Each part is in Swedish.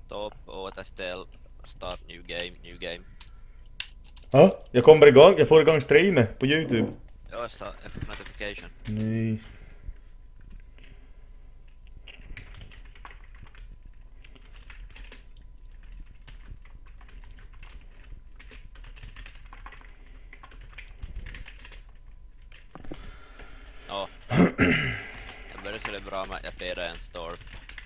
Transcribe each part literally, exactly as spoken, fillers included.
Stop, återställ, start new game, new game. Ja, jag kommer igång, jag får igång streamen på YouTube. Ja, jag sa- jag fick notification. Nej. Ja. Jag började så det bra med att jag peder en stolp.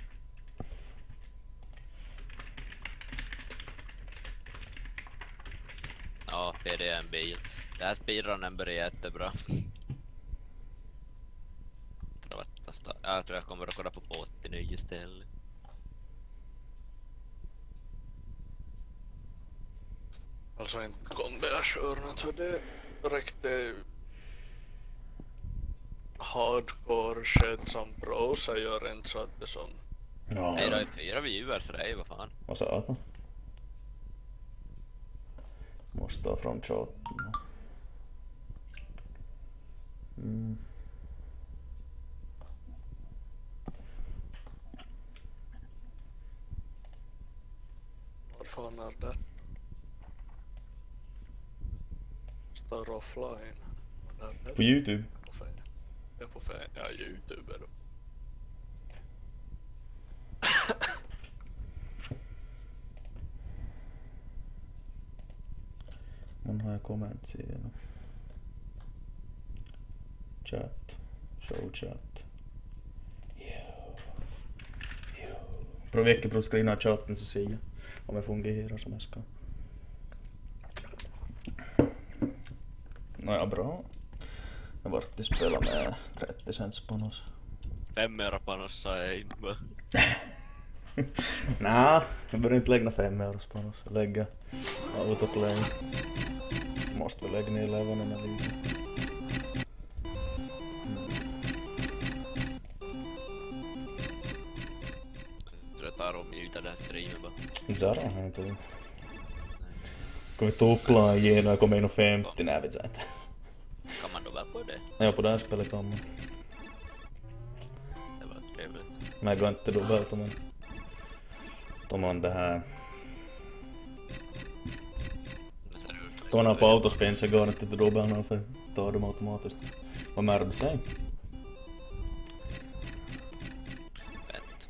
Ja, P D en bil. Det här speedrunnen börjar jättebra. Jag tror jag kommer att kolla på åttionio istället. Alltså inte kom det jag körde för det räckte hardcore shit som pro säger inte så att det som... Ja. Nej, det är fyra viewers så det är ju vad fan. Vad sa han? Måste ta fram chatten. Mm. Vad fan är det? Står offline. Vad är det? På YouTube? På fe. Ja, på fe. Ja, YouTube då. Man har jag kommentit igenom. Chat. Show chat. Jo. Jo. Pro vecka pro screena chatten så ser jag om jag fungerar som jag ska. Nåja, bra. Jag har varit och spelat med trettio cents på oss. Fem euro panossa ei bara. Nää, jag börjar inte lägga fem euro på oss. Lägga autoplay. Måste väl lägga ner levonen lite. Jag tror jag tar och mutar den här streamen bara. Zara har inte. Kommer tuppla igenom jag kommer in och femtio, nej vet jag inte. Kan man då väl på det? Ja, på det här spelet kan man. Det var trevligt. Men jag går inte dubbelt om man... Om man det här... Om man har på autospin så går det inte dubbelt för tar dem automatiskt. Vad mer du säger? Fett.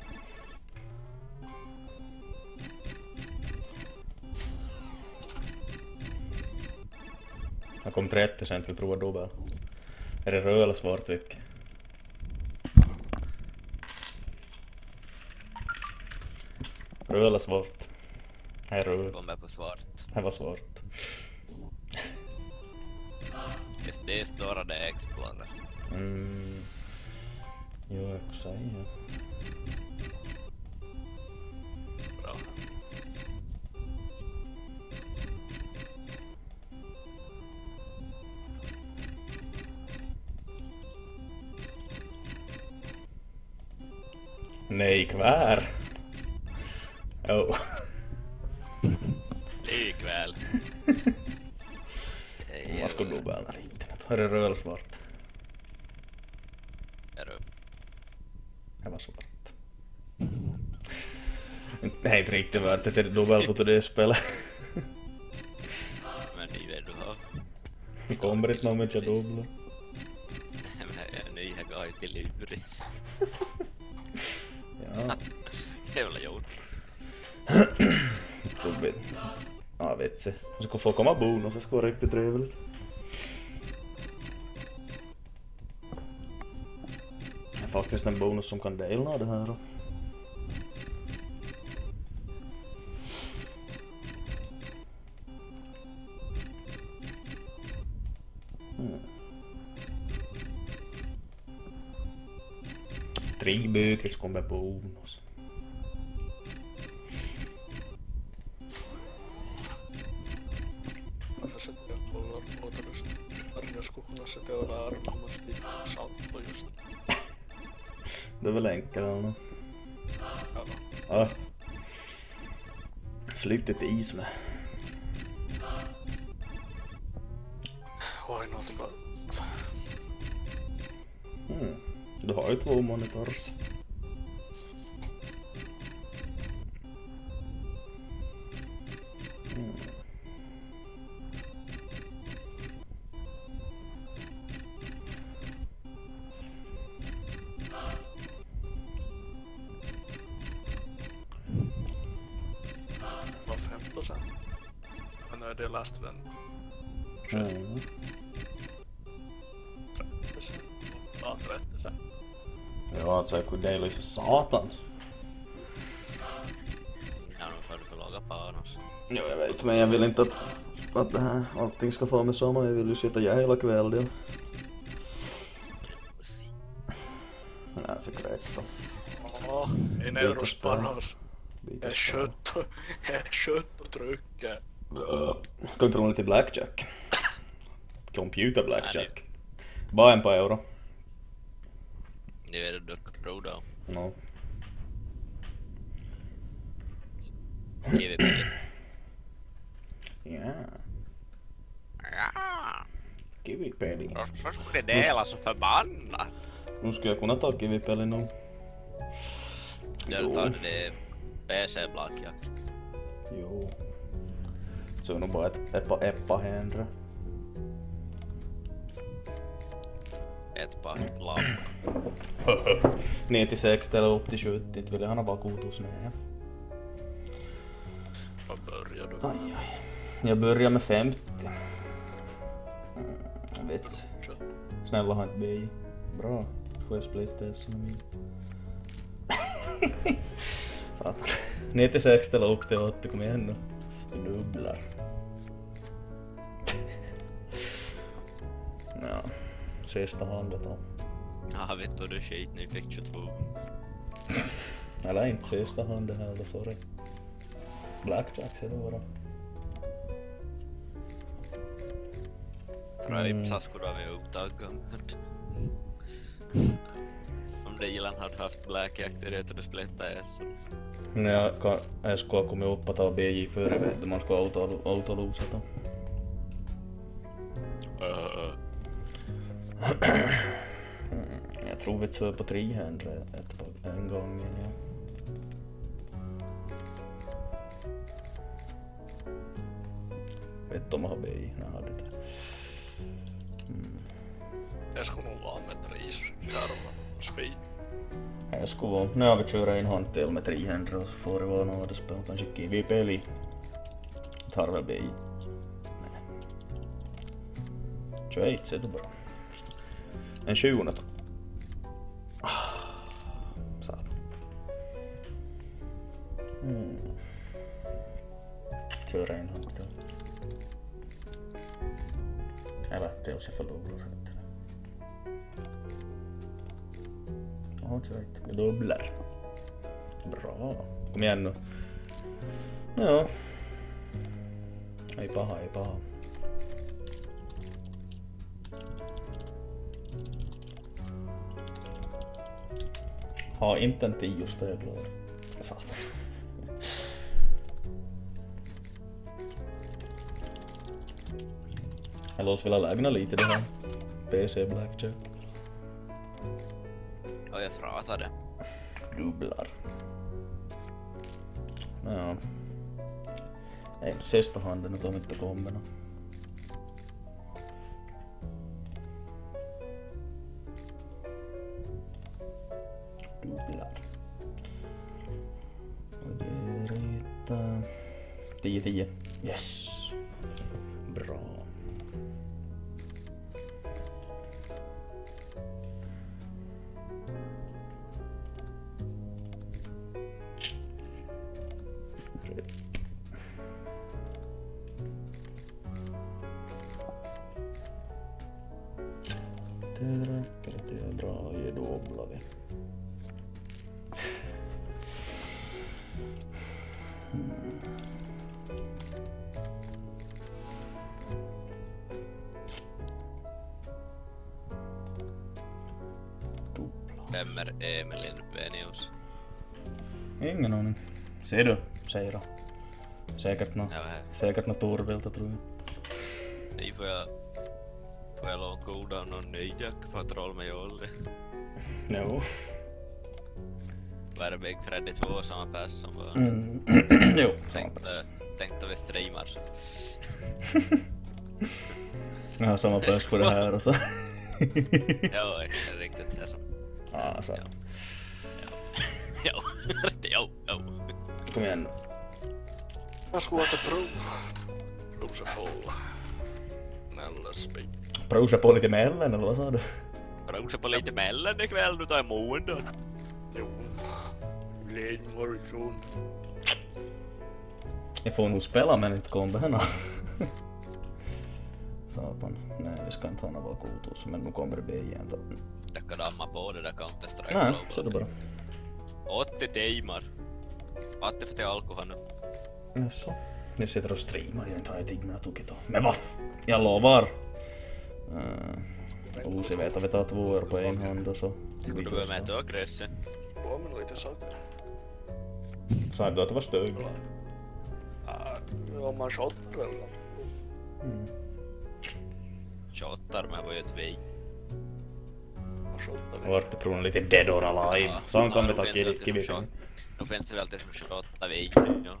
Jag kom trettio cent vi provar dubbel. Är det röd eller svart vilket? Röd eller svart? Här är röd. Kommer på svart. Här var svart. Just det står det Explorer. Mm. Jo, jag säger. Bra. Nej, kvär. Oh. Likväl. Man ska dubbelna lite. Här är röd eller svart? Är du? Det var svart. Nej, inte riktigt värt det är dubbel på det spelet. Men ni vill du ha? Det kommer inte någon med jag dubblar. Men ni har gått till Libris. Ja. Jävla gjort. Trubbigt. Ja, vet jag. Så ska få komma bonus, det ska vara riktigt trevligt. Det är faktiskt en bonus som kan dela det här då. Mm. Tre böcker som kommer bonus. Varför sätter jag kollar på att just Arne skulle kunna sätta över armen om man sticker salt och just... Det är väl enkelt. Ja, Ja. Slutet is med. why not but... Mm. Du har ju två monitors. med det last vän. Mm. Ja, rätt. Ja, alltså jag kunde dela ju för satans. Ja, nu får du för låga panos. Ja, jag vet, men jag vill inte att, att det här, allting ska få med samma. Jag vill ju sitta jag hela kvällen. Nej, jag fick rätt då. Ja, en eurosparos. Jag är kött och, jag är kött och trycker. Ska vi prova lite blackjack? Computer blackjack. Bara en på euro. Nu är det dock pro då. No. G V P. Ja. Ja. Kivipeli. Så skulle det dela så förbannat. Nu ska jag kunna ta kivipeli nu. Där tar det P C blackjack. Jo. Se on nog bara ett eppa eppa händra. Ett par lapp. nittiosex eller upp till sjuttio, inte vill jag ha vakuutus med. Vad börjar du? Aj, aj. Jag börjar med femtio. Mm, jag vet. Snälla ha ett B I. Bra. Får jag splitta S M I. Satan. nittiosex eller upp till åttio, kom igen nu. Vi dubblar. Ja. Sista handen då. Ja, vet du, du skit nu fick tjugotvå. Eller inte sista handen heller, sorry. Blackjack ser det vara. Fröjpsa skulle ha vi upptagat. Om det gillan hade haft blackjack så det hade du splittat S. Men jag, kan, jag skulle ha kommit upp att ta B J före, vet du, man skulle auto, autolosa då. Uh. Jag tror vi kör på trehundra ett på en gång igen, ja. Vet du om jag har B I? Nej, hade det. Mm. Jag skulle nog vara med tris. Kärva. Speed. Jag skulle vara, nu har vi kört en hand till med trehundra och så får det vara något spel, kanske kivipeli. Tar väl B I. Nej. Schweiz är det bra. En tjugonde då. Satan. Mm. Kör en hand till. Eller tills jag förlorar. Ja, Schweiz. Vi dubblar. Bra. Kom igen nu. Ja. Ei paha, ei paha. Ha inte en tiosta, jag är glad. Satan. Jag låter vilja lägna lite det här. P C blackjack. Och jag pratade. Dubblar. Ja. Nej, sista handen att de inte kommer. Dubblar. Och det ritar... tio tio. Yes! Bra. Det räcker att jag drar i dubbla vi. Mm. Dubbla. Vem är Emilin Venius? Ingen aning. Ser du? Säger då. Säkert nå. Ja, hej. Säkert nå Torvilta tror jag. Nej, får jag... Får jag låna koda någon ny jack för att trolla med Olli? Jo. Var det Big Freddy två samma pass som var? Mm. Jo. Tänkte, tänkte vi streamar så. Jag har samma pass på det här och så. Ja, det är riktigt här som. Ja, så. Ja. Ja. Ja. Ja. Kom igen. Jag skulle åka prov. Prov Bruse på Nällersby. Brusa på lite mellan eller vad sa du? Brusa på lite mellan ikväll nu tar måndag. Jo. Ledingarifrån. Jag får nog spela men inte komma henne. Satan. Nej, vi ska inte ha några kotos men nu kommer det bli igen då. Jag kan damma på det där Counter-Strike. Nej, så är det bara. åttio timmar. åttio för till alkohol nu. Jaså? Jag sitter och streamar, jag tar ett igna tukit då. Men vad? Jag lovar! Uh, Uusi veto vetää två år på en hand och så. Skulle du börja med ett aggresse? Då men lite saker. Sa du att det var stög? Om man shottar eller? Mm. Shottar med vad ett vi. Man shottar. Vart det provar lite dead or alive. Sån kan vi ta kivikon. Då finns det väl alltid som shottar vi. Ja.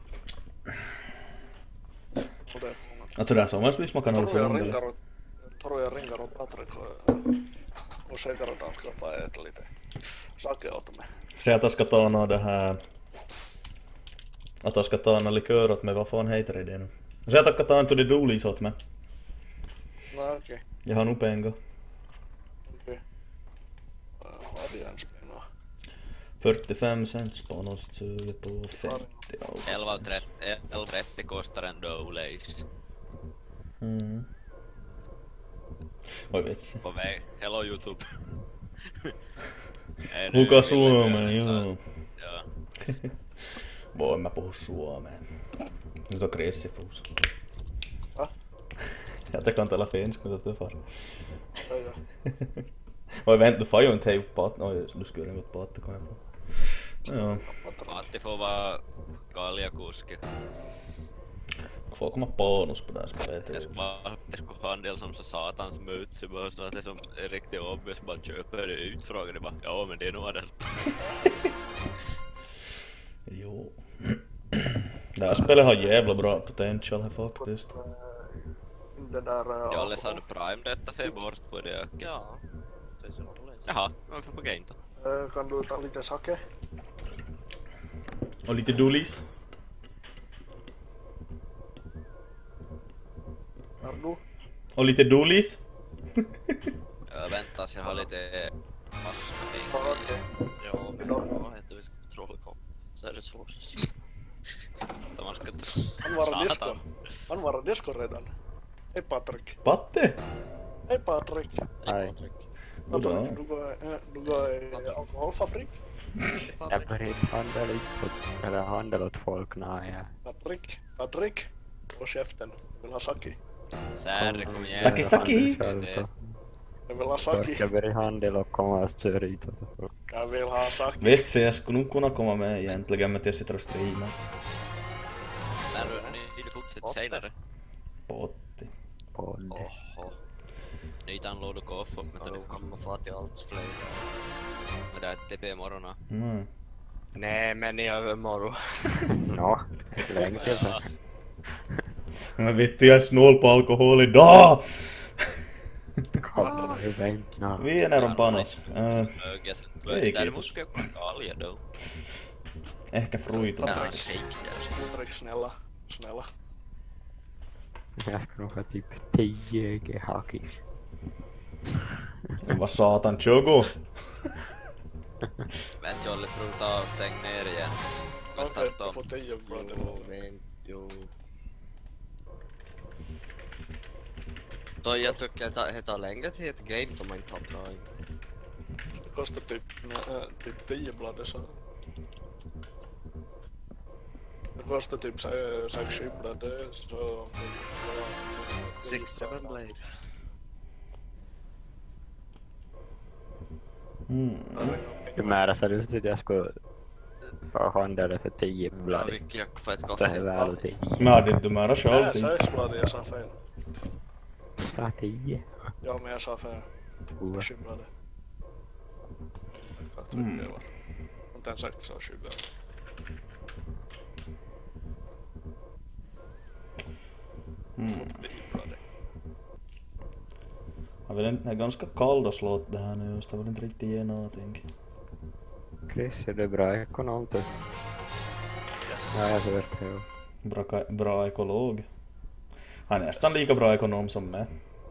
Jag tror det är så måste vi smaka något Tror jag som ringar och tror jag ringar och Patrik och säkert att han ska få äta lite saker åt mig. Se att jag ska ta nå det här... Att jag ska ta nå likör åt mig, vad fan heter det nu? Se att jag ska ta en tuddi dolis åt mig. Nej okej. Okay. Jag har nog pengar. Okej. Har vi ens pengar? fyrtiofem cent spanost suger på femtio. elva trettio kostar en dolis. Mm. Oi vitsi. På väg. Hello YouTube. Luka Suomeen, joo. Joo. Voin mä puhu suomeen. Nyt on kressifuus. Va? Jag kan tala finska men det far. Ja, ja. Oj vänta, du får ju inte hejpa på att... Oj, du skulle ringa på att det kommer på. Ja. Matti får vara kaljakuski. Får komma bonus på det här spelet. Det skulle vara, det skulle ha en del som så satans mutsig bara så att det som är riktigt obvious bara köper det utfrågade bara ja men det är nog adelt. Jo. Det här spelet har jävla bra potential här faktiskt. Det där... Jag har aldrig hade Prime detta för bort på det. Ja, det är så roligt. Jaha, varför på game då? Kan du ta lite saker? Och lite dolis. Är du? Och lite dolis. Äh, vänta så jag har lite maska Ja, ting. okej. Ja, men vad heter vi ska på Trollkom? Så är det svårt. Så man ska inte... Han var disco. Satan. Han var disco redan. Hej Patrik. Patte. Hej Patrik. Hej Patrik. Goddag. Patrik, du går, eh, du går i alkoholfabrik. Jag började handla åt, eller handla åt folk när jag... Patrik, Patrik. Och käften. Vill ha saki. Särre, kom igen. Saki, saki. Jag vill ha saki. Jag började handla och komma och störa ut åt folk. Jag vill ha saki. Vitsi, jag skulle nog kunna komma med egentligen men jag sitter och streamar. När du, ni, du fortsätter senare. Potti. Podd. Oho. Nyt unloadu koffa med Ja, då telefon. kan man få till allt fler. Med det här T P-morgona. Mm. Nej, men i övermorgon. Nå, länge sedan. Men vittu, jag är snål på alkohol idag! Kolla hur väntna. Vi är nära panos. Äh, Öga sen. Ei, Däremot kiitos. ska jag kolla kalja då. ehkä fruitu. Nää on shake där. Patrik, snälla. Snälla. Jag ska nog ha typ tio G-hakis. Vad satan, Chogo? Vänta, Jolli, pruta av, stäng ner igen. Vad Okej, startar du om? får tio grader. Jo, men jo. Då jag tycker att det tar längre till ett game då man inte har Prime. Det kostar typ, äh, typ tio blader så. Det kostar typ sex sju blader så... Six, seven blade. Mm. Hur mära ser ut att jag skulle få handla det för tio Ja, blad. vilket jag får ett Det är kaffe. väl tio. Men hade inte du mära själv? Nej, sex blader, jag sa fel. Sa tio. Ja, men jag sa fel. Ua. Sju blader. Mm. Inte ens sex, så sju blader. Mm. tio blader. Jag vill inte, det är ganska kallt att slå det här nu just, jag vill inte riktigt ge någonting. Chris, är det bra ekonom typ? Yes. Ja, jag vet det. Bra, bra ekolog. Han är nästan lika bra ekonom som mig.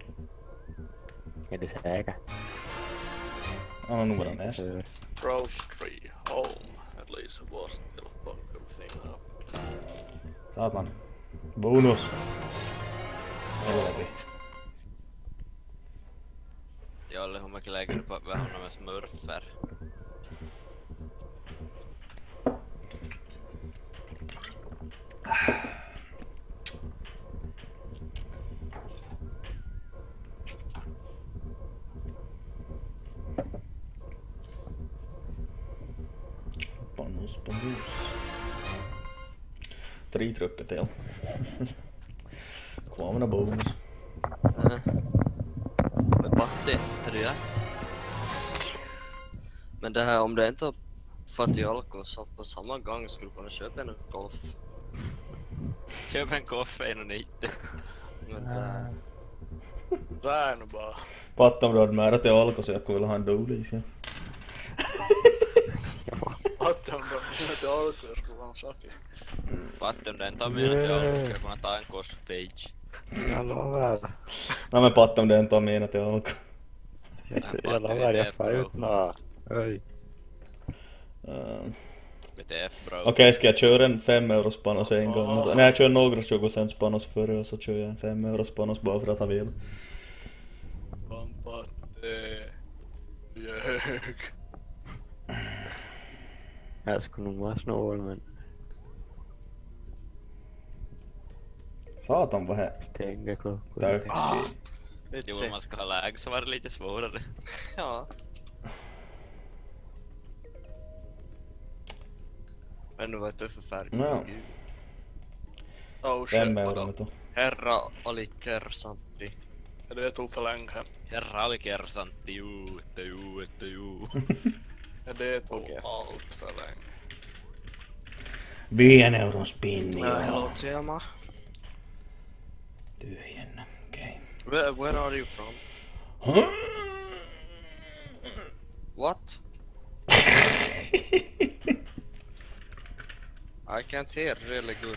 Är du säker? Han har nog varit näst. Rose tree, home. At least it was a fucking thing up. Satan. Bonus. Helveti. Jolle, hur mycket lägger du på att vi hamnar med smurfer? Bonus, bonus. Tre trycker till. Kvar med bonus. Äh. Med Batti, är det det? Men det här, om det inte har fått i alkohol så på samma gång skulle du kunna köpa en golf. Köp en kaffe en och nittio. Men äh, Så är nu bara. Fatta om du hade märat till alko så jag skulle vilja ha en dolis, ja. Att om de inte alkohol skulle vara en sak. Vatten om den tar mina till alko ska jag kunna ta en kostpage. Jag lovar. Nej men patta om det inte har menat till alko. Jag lovar, jag får ut nå. Oj. Uh, B T F bro. Okej, okay, ska jag köra en fem euros panos en gång? Nej, jag kör några tjugo cents panos före och så kör jag en fem euros panos bara för att han vill. Pampatte. Jög. Jag skulle nog vara snål men Satan vad här. stänger klockor. Tack. ah, Jo, vitsi. om man ska ha läge så var det lite svårare. Ja. Men nu vet du för färg. Ja. Gud. Oh Fem shit, euro vadå? med då. Herra aliker santi. Ja, det tog för länge. Herra oli kersantti juu, että juu, että juu. Ja, det tog Okej. allt för länge. Viiden euron spinni. Uh, hello Tiama. Tyhjennä, okei. Where, where are you from? Okay. What? I can't hear really good.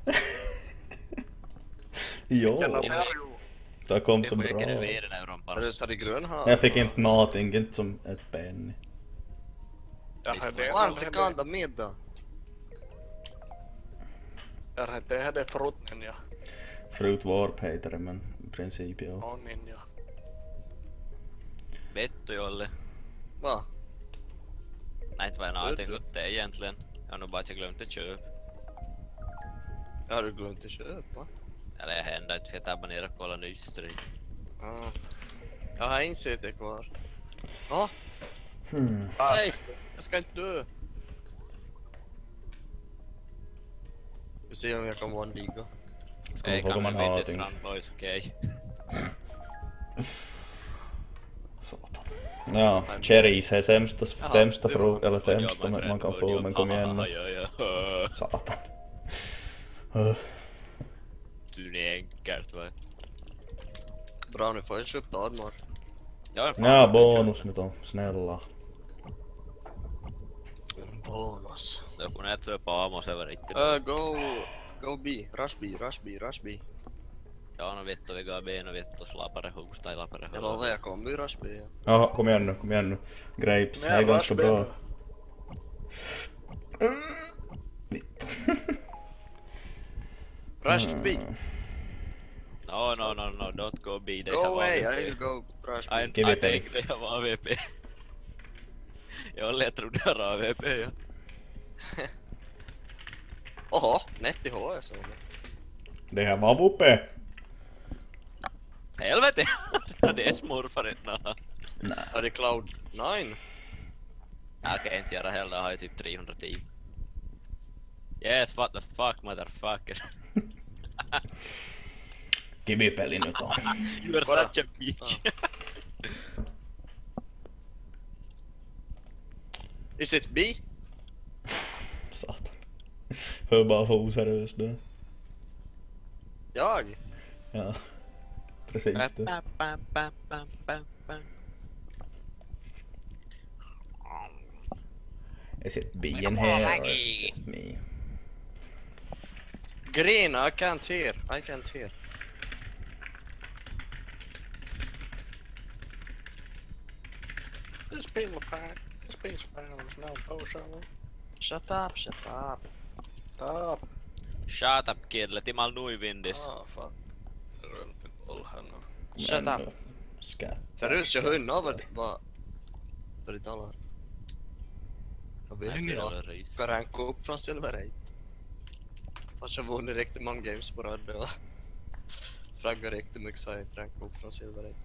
Jo, Känna Ja. berg. det kom Det så skickar du bra. vidare den euron Har du pass. tagit grönhav? Jag fick inte någonting, inte som ett penny. Jag har det. One sekund middag. Jag har det. Det är frutten, ja. Fruit Warp heter det, men i princip ja. Ja, ninja. Vettu Jolle. Va? Nej, inte vad jag har tänkt det egentligen. Jag har nog bara inte glömt ett köp. Har du glömt att köpa? Eller jag händer inte för jag tappade ner och kollade nyss. Ah. Jag har en C T kvar. Ja, Hmm. nej! Jag ska inte dö! Vi ser om jag kan vara en digga. Ska man Jag fråga kan om man väl har vinna någonting. strandboys, okej. Satan. Ja, cherries är sämsta, Jaha, sämsta det frukt, var- eller Good job, sämsta my man friend, kan good få, job. men kom igen Haha, nu. ja, ja. Satan. Uh. Du är enkelt va? Bra, nu får jag köpa armor. Ja, fan, Ja, jag kan bonus köpa. nu då, snälla. Bonus. Då kun et syö paamos över inte. Uh, go, go B, rush B, rush B, rush B. Ja, no vittu, vi går B, no vittu, slapare hus tai lapare Jag lovar, jag kommer i rush B. Ja. Jaha, kom igen nu, kom igen nu. Grapes, det är Nej, ganska bra. rush Vittu. Rush B. No, no, no, no, don't go B, det Go är away, I A V will P. go rush I, B. Give I it a- think det var A V P. Jolle, jag trodde det var A V P, ja. Oho, netti H S on. Det här var Vuppe. Helvete! Det är smurfarit, naha. Är det Cloud nine? Jag kan inte göra heller, jag har ju typ trehundratio. Yes, what the fuck, motherfucker. Kivipeli nyt on. You are Kolla. such a bitch. Is it B? Satan. Hör bara hur oseriös du är. Jag? Ja. Precis det. Bam, bam, bam, bam, bam, bam. Is it being here or is it just me? Green, I can't hear. I can't hear. This been a pack. This been spams now potion. Shut up, shut up. Stop. Shut up kid, leti mal nuivindis. Ah, fuck. Römpi polhan. Shut up. Skat. Seriöst, jag hör inte vad, vad, vad du talar. Jag vet inte vad. Jag ska ranka upp från Silver eight. Fast jag vunnit riktigt många games på rad och fraggar riktigt mycket så jag inte ranka upp från Silver eight.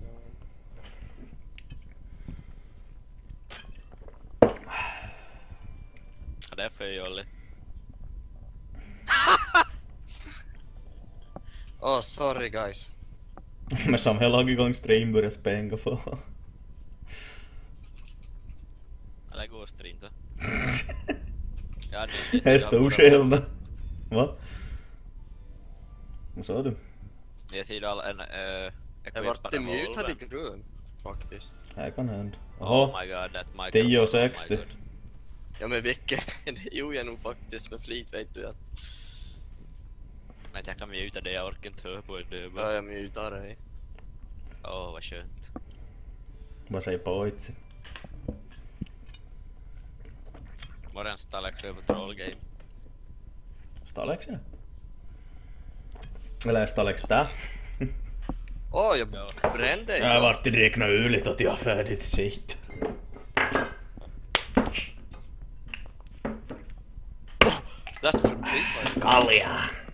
Ja, det är för jolly. Oh, sorry guys. Men som hela lag igång stream börjar spänga för. Eller går stream då. Ja, det Det är stor skillnad. Va? Vad sa du? Jag ser all en äh, Jag vart mutad i grön faktiskt. Det kan hända. Oh Jaha, my god, that microphone. tio och oh my sextio. god. Ja men vilket, det gjorde jag nog faktiskt med flit vet du att. Men jag kan muta det, jag orkar inte höra på det. Ja Bara, jag mutar dig. åh oh, vad skönt. Vad säger poitsi? Morgon Stalex över på Troll Game. Stalex ja? Eller Stalex tää? Åh, oh, jag Ja. brände Jag har varit räkna yligt att jag är färdig till sitt. That's förbi mig. Kalja!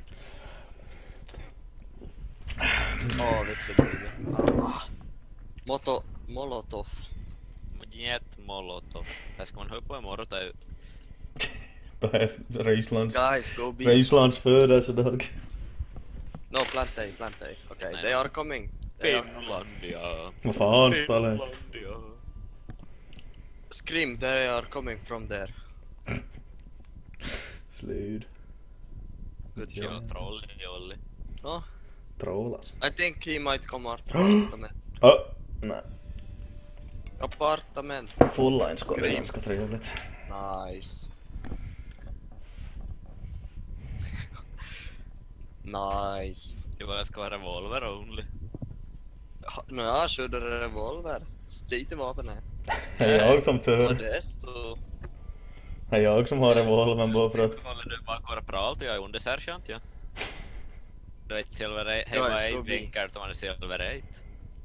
Åh, vitsi tuli. Moto, molotov. Jet Molotov. Här ska man höra på imorgon tai... Reislands... Guys, go be. Reislands födelsedag. No, plant A, plant A. Okay, Nej. they are coming. They are... Finlandia. Vad fan Stalex? Finlandia. Scream, they are coming from there. Slud. Good Ja, job. Troll jolly. Oh, Trollas. I think he might come apartment. Oh, nej. Apartment. Full line ska bli Scream. ganska trevligt. Nice. Nice. Det bara ska vara revolver only. Ha- No, jag körde revolver. Sitt i vapen här. Det är jag som Och tur. det är så... Det är jag som har revolvern bara för att... Håller du bara korpral till jag är undersergeant ja. Du vet Silver eight, hej Ja, vad jag är ska bli. vinkar till man är Silver eight.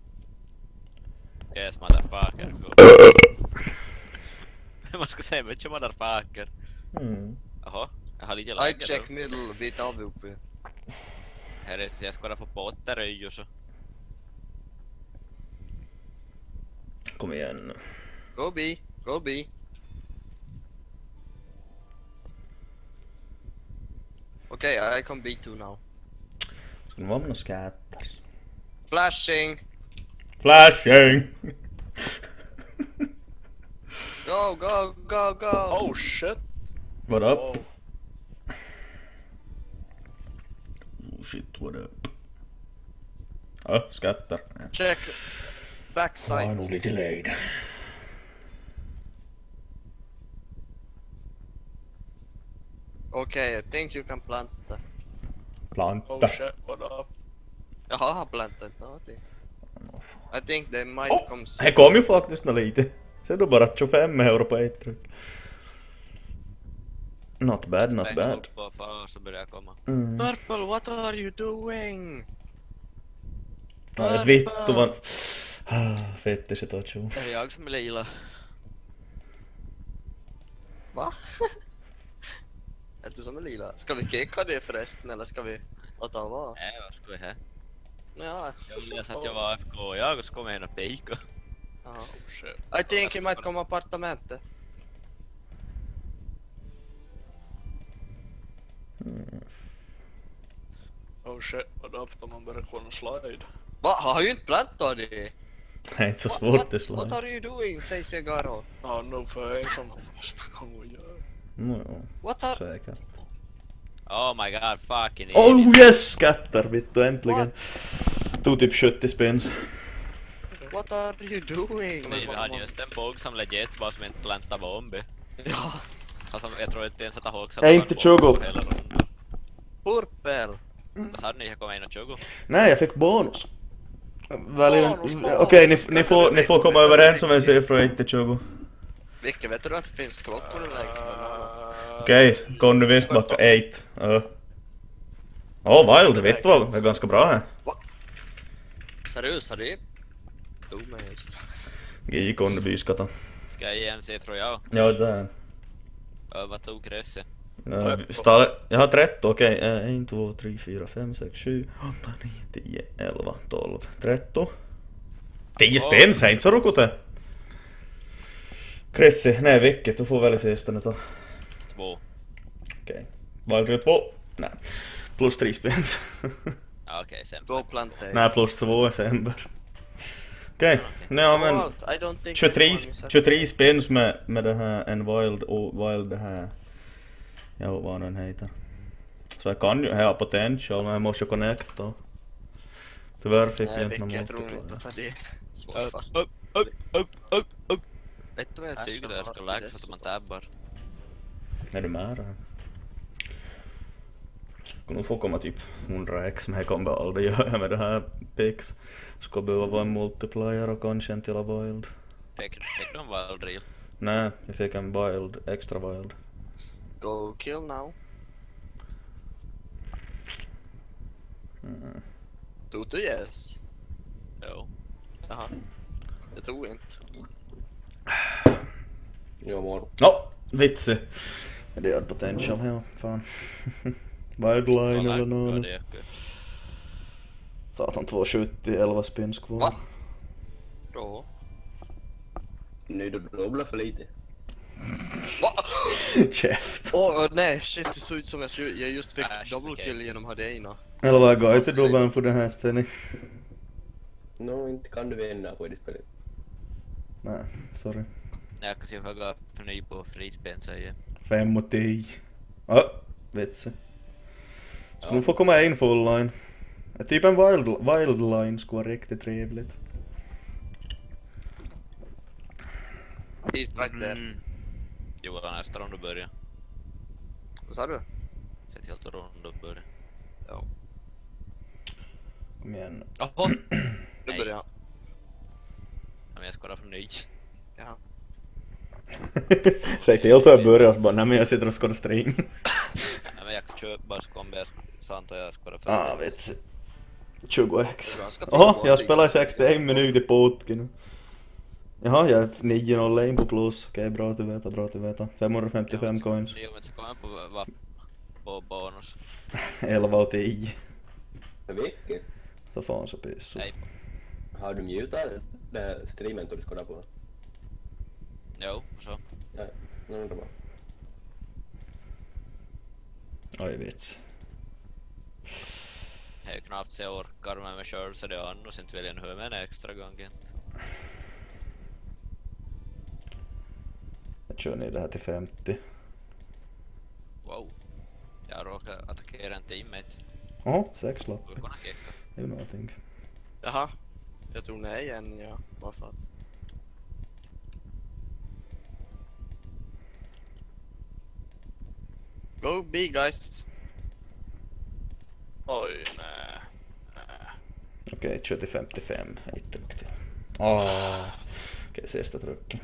Yes motherfucker. Man ska säga mycket motherfucker. Mm. Jaha, jag har lite I läge check då. middle vid A V P. Här är jag ska få potteröj och så. Kom igen nu. Go B, go B. Okay, I come B two now. Ska det vara med några skattas? Flashing! Flashing! Go, go, go, go! Oh shit. What up? Oh. Oh shit, what up? Ja, skattar. Check Jag är backside. nog lite lejd. Okay, I think you can plant. Planta. Oh shit, what up? Jaha, jag har plantat någonting. I think they might Oh, come det kom ju faktiskt nå lite. Så då bara tjugofem euro på ett tryck. Not bad, not Pengar bad. på far så börjar jag komma. Mm. Purple, what are you doing? Ja, ett vittu vaan... Ah, fett situation. Är det jag som är lila? Va? Är du som är lila? Ska vi kicka det förresten eller ska vi låta vara? Nej, vad ska vi här? Ja, Jag minns att jag var A F K och jag och så kom jag in och pika. jaha. Oh shit. I think he might come apartamentet. Oh shit, what up? De man börjar kunna slide. Va? Har ju inte plantat det? Det är inte så svårt det What slag. are you doing? Säg Segaro. Ja, nu för en som nästa gång att göra. No, What are... säkert. Oh my god, fucking Oh idiot. yes, skattar vittu äntligen. Tog typ sjuttio spänn. What are you doing? Nej, vi hade just en påg som legit bara som inte plantade bomber. Ja, Alltså, jag tror inte ens att jag också Är inte tjugo. purple. Vad hade ni? Jag kom in och tjugo. Nej, jag fick bonus. Väljen... Okej, ni, ni, får, ni får komma överens om en siffra ett till tjugo. Vilka vet du att det finns klockor längs med någon? Okej, kan du visst backa ett. Ja. Åh, Wild, vet du vad? Det är ganska bra här. Va? Seriöst, har det... Dog mig just. G kan du byskata. Ska jag ge en siffra ja? Ja, det är. Ja, vad tog Kresse? Uh, Stall, jag har tretton, okej. Okay. ett, två, tre, fyra, fem, sex, sju, åtta, nio, tio, elva, tolv, tretton. tio spänn, säg inte så rokote. Kresse, nej vilket, du får välja sista nu då. Två. Okej. Okay. Wild två? Nej. Plus tre spänn. Ja, okej, okay, sämst. Två planter. Nej, plus två är sämre. Okej, okay. Ja men tjugotre, tjugotre spänn med, med det här en Wild och Wild det här. Ja, vad den heter. Så jag kan ju ha potential, men jag måste ju connecta. Tyvärr fick jag inte någon multiplayer. Nej, jag tror inte att det är svårt för. Upp, upp, upp, upp, upp. Vet du vad jag suger där efter lag så att man tabbar? Är du med här? Kan nog få komma typ hundra x, men jag kommer aldrig göra med det här pix. Ska behöva vara en multiplayer och kanske en till a Wild. Fick, fick du en Wild reel? Nej, jag fick en Wild, extra Wild. Go kill now. Mm. Tog du yes? Jo. Jaha. Jag tog inte. Jag mår. Ja, vitsi. Det är potential här, fan. Wild line eller något. Satan tvåhundrasjuttio, elva spins kvar. Va? Bra. Nej, du dubblar för lite. Va? Käft. Åh oh, nej, shit, det såg ut som att jag just fick Ash, double kill okay. Genom Hardena. Eller vad går inte dubbeln på den här spelningen? No, inte kan du vinna på det spelet. Nej, sorry. Jag kan se hur jag för ny på frispel säger. fem mot tio. Ja, vitsi. Ska nog få komma in full line. Typ en wild, wild line skulle vara riktigt trevligt. He's right there. Mm. Jo, det är nästa runda börjar. Vad sa du? Sätt helt runda börjar. Ja. Kom igen. Jaha! Nu börjar jag. Men jag ska vara för ny. Jaha. Säg till att jag börjar så bara, nej men jag sitter och skådar stream. Nej men jag kan köpa bara så kommer jag så antar jag skådar för. Ah, vet tjugo x. Jaha, jag spelar i sextioen minuter på Otkin. Jaha, jag är nio noll på plus. Okej, okay, bra att du veta, bra att du veta. femhundrafemtiofem jo, coins. Jo, men så kommer jag på, på bonus. elva och tio. Vilket? Så fan så piss. Har du mutat den här streamen du skådar på? Jo, så. Ja, nu är det bara. Oj, vet. Jag har knappt så jag orkar med mig själv så det är annars inte vill jag höra med en extra gång inte. Jag kör ner det här till femtio. Wow. Jag råkar attackera en teammate. Jaha, sex lopp. Du kan kicka. Det är någonting. Jaha. Jag tror nej igen, ja. Varför att? Go B guys. Oj, nej. Okej, okay, kör till femtiofem. Ett tryck till. Åh. Okej, okay, sista trycken.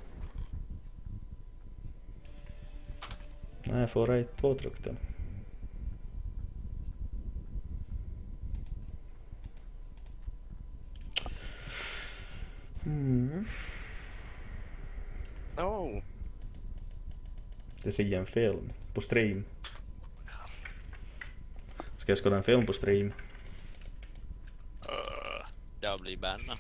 Nej, jag får ett, två tryck till. Mm. Oh. Det ser en film på stream. Ska jag skåda en film på stream? Uh, jag blir bannad.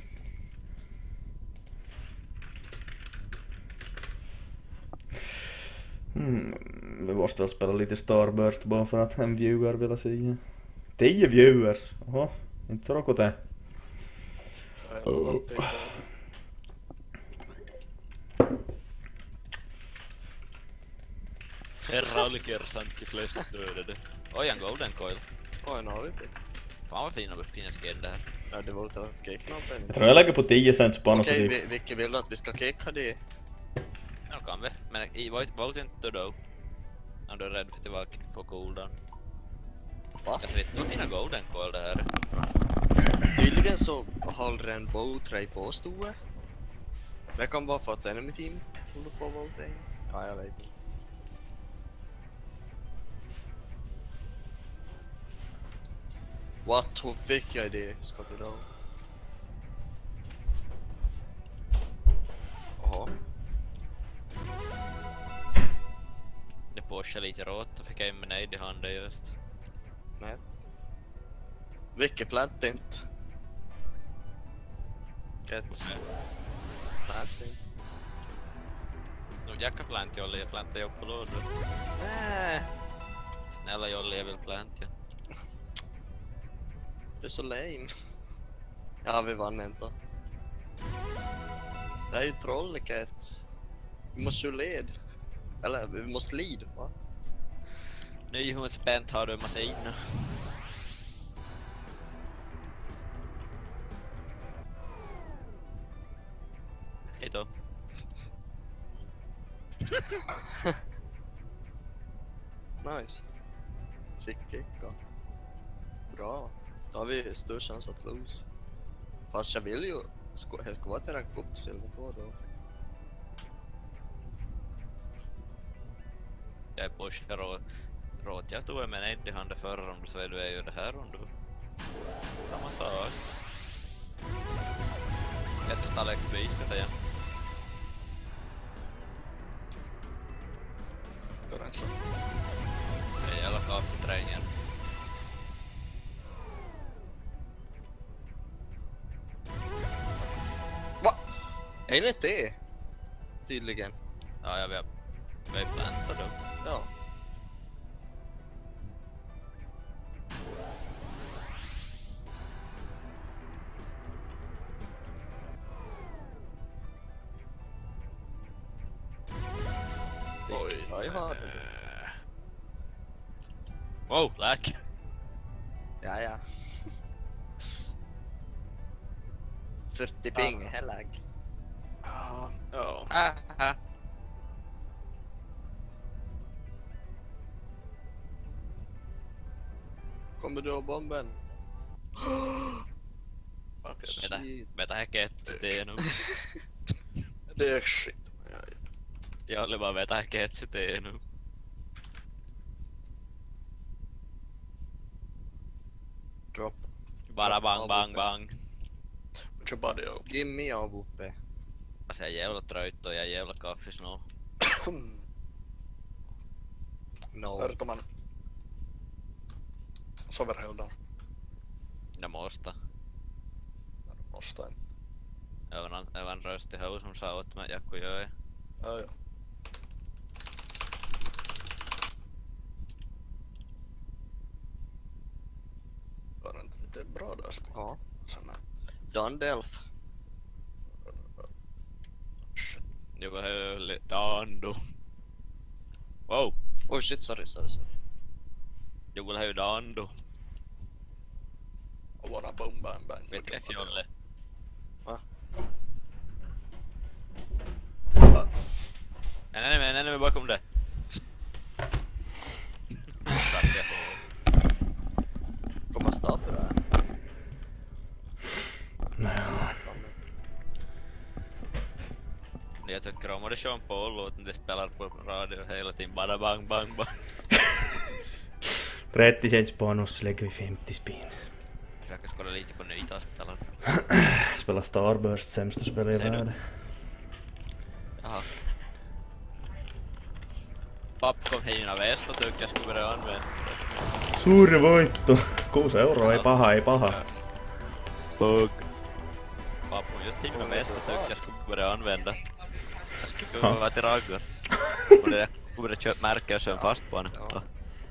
Mm, vi måste väl spela lite Starburst bara för att en viewer vill säga. tio viewers? Jaha, inte så råkigt det. Herra oliker sant i flest dödade. Oj, en golden coil. Oj, nu har vi. Fan vad fina, fina skin det här. Ja, det var inte att kickknappen. Jag tror jag lägger på tio cent spann. Okej, okay, vilka vill att vi ska kicka det? Ja, kan vi. Men i var det inte då? När du är rädd för att det var för cooldown. Va? Jag vet inte vad fina golden coil det här är. Det är tydligen så håller en boat-ray på stoet. Det kan vara för att enemy team håller på boat-ray. Ja, jag vet inte. What? Hur fick jag det? Ska det då? Jaha. Det påsade lite rått och fick jag en nej i handen just. Nej. Vilket plant inte? Get. Plant inte. Nu jacka plant Jolly, jag plantar upp på lådan. Nää. Snälla Jolly, jag vill planta. Det är så lame. Ja, vi vann inte. Det är ju trollet. Vi måste ju led. Eller, vi måste lead, va? Nu hur spänt har du en massa in. Hejdå. Nice. Kicka. Bra. Då har vi större chans att lose. Fast jag vill ju jag ska vara till rank upp till silver två då. Jag är på råd. Råd jag tog med en i handen förra rundan så är du är ju det här rundan. Samma sak. Jättestalla X B ska igen. Gör en så. Det är jävla kaffeträningen. Va? Är det det? Tydligen. Ja, jag vet. Vi plantar då. Ja. Oj, Ja, jag har det. Wow, lack. Ja, ja. fyrtio ping, hellag. Ja, ja. Haha. Kommer du och bomben? Okej, Vänta, vänta här ketset igenom. det är shit. Ja, ja. Jag vill bara veta här ketset igenom. Drop. Bara bang, bang, bang. Kör bara det upp. Give me A W P. Alltså jag är jävla trött och jag är jävla kaffesnål. No. Hörde man soverhöldan. Jag måste. Måste inte. Även, även röst i huvudet som sa åt mig, Jakko gör jag. Ja, ja. Var det inte lite bra där? Ja. Såna. Dandelf. Shit. Jag behöver lite dando. Wow, Oh shit, sorry, sorry, sorry. jag vill ha dando. Och bara boom, bang, bang. Vet du vad Jolle? Va? Nej, nej, nej, nej, nej, bakom det. Där ska jag få. Kommer starta där. Nej. Jag tycker om att det Sean Paul-låten, det spelar på radio hela tiden. Bara bang, bang, bang. trettio cents bonus så lägger vi femtio spin. Försöker skåda lite på nyta spelar. Spela Starburst, sämsta spelare i Säg du. världen. Jaha. Papp kom hejuna väst och tyckte jag skulle börja använda. Suuri voitto! kuusi euroa, ei paha, ei paha. Bug. Papp kom just hejuna väst och tyckte jag skulle börja använda. Jag skulle gå vara till raggar. Och det borde köpa märke och sen fast på henne. Ja.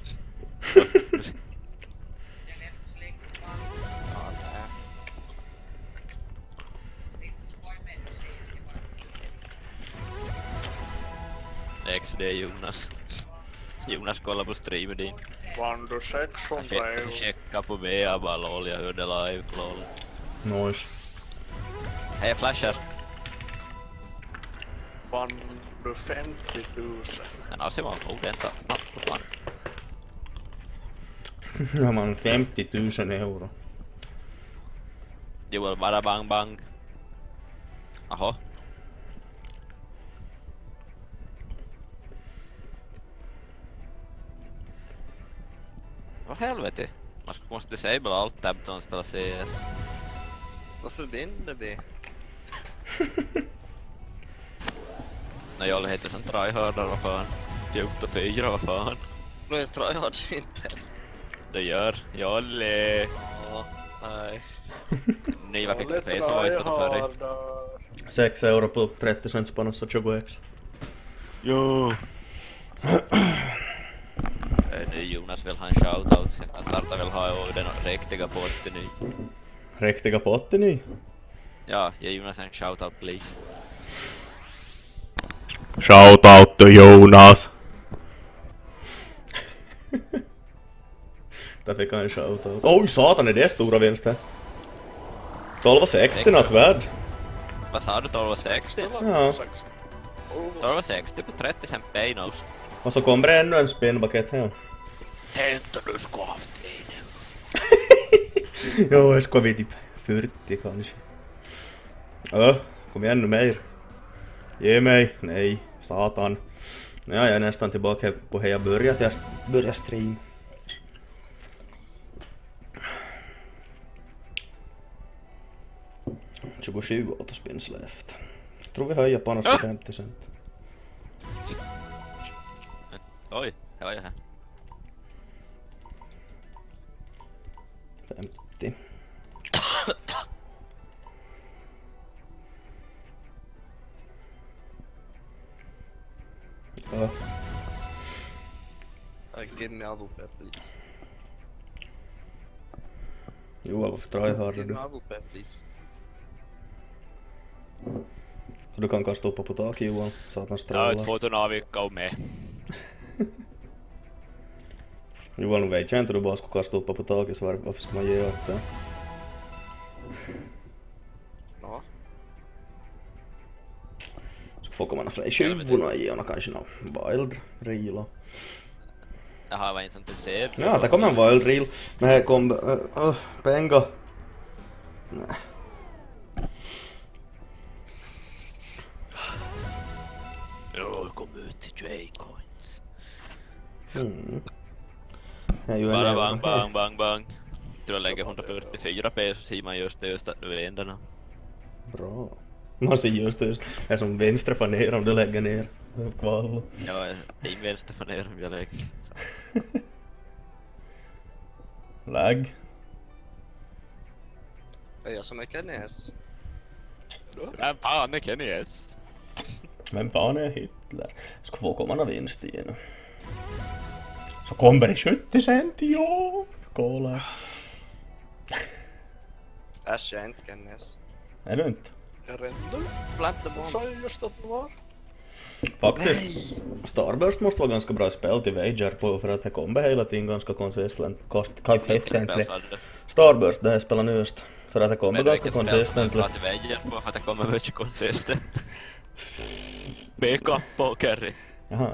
X D Jonas. Jonas kollar på streamen din. Vann du sexhundra Jag euro? checkar på V A bara lol, jag hörde live lol. Nois. Hej, jag flashar. Vann du femtio tusen? Men alltså man får vänta. Ja, för fan. Ja, man femtio tusen euro. Joel bara bang bang. Jaha. Vad helvete? Man måste disable allt tab när man spelar C S. Varför vinner vi? När jag heter sen tryhardar, vad fan. fjorton fyra, vad fan. Men jag tryhard inte. Det gör Jolle. Ja, nej. Nej, vad fick du för så var för dig? sex euro på trettio cents panos och tjugo ex. Jo. Nu Jonas vill ha en shoutout. Att Tarta vill ha den riktiga på åttionio. Riktiga på åttionio? Ja, ge Jonas en shoutout please. Shoutout to Jonas! Där fick han en shoutout. Oj satan, är det stora vinster? tolv sextio något värd. Vad sa du, tolv sextio? Ja. tolv sextio på trettio cent Paynos. Och så kommer det ännu en spinnbucket här. Tänkte du ska haft en. Jo, jag ska vi typ fyrtio kanske. Öh, kom igen nu mer. Ge mig. Nej, satan. Ja, jag är nästan tillbaka på hur jag börjat. Jag börjar stream. tjugosju autospins left. Jag tror vi höjer på annars på femtio cent. Oj, ja ja. femtio. Ja. Uh, give me avopé please. Jo, varför tryhardar Give du? me avopé please. Så du kan kasta upp på taket Johan, satans Jag har ett strålar. foton av vilka och med. Johan, nu vet jag inte, du bara ska kasta upp på taket så varför ska man ge upp det? Ja. Så får man fler tjuvorna i och kanske någon wild reel. Jag har en som typ ser. Ja, det kommer en wild reel. Men här kom uh, uh, pengar. Nej. Jo, kom ut till tjugoett coins. Mm. Det är ju en Bara euro. bang bang bang bang. Du lägger hundrafyrtiofyra p så ser man just det just att du är ändarna. Bra. Man ser just det, det är som vänster fan ner om du lägger ner kval. Ja, din vänster för ner om jag lägger. Lag. Är jag som är Kennes? Vem fan är Kenny S? Vem fan är Hitler? Ska få komma någon vinst igen. Så kommer det sjuttio cent, ja! Kolla. Äsch, jag är inte Kennes. Är du inte? Jag räddade. Plant the Du bomb. sa ju just att du var. Faktiskt. Starburst måste vara ganska bra spel till Wager på för att det kommer hela tiden ganska konsistent. Kort, konsistent. Starburst, det här spelar nu just. För att det kommer ganska konsistent. Men vilket spel som jag pratar på för att det kommer mycket konsistent. Backup på carry. Jaha.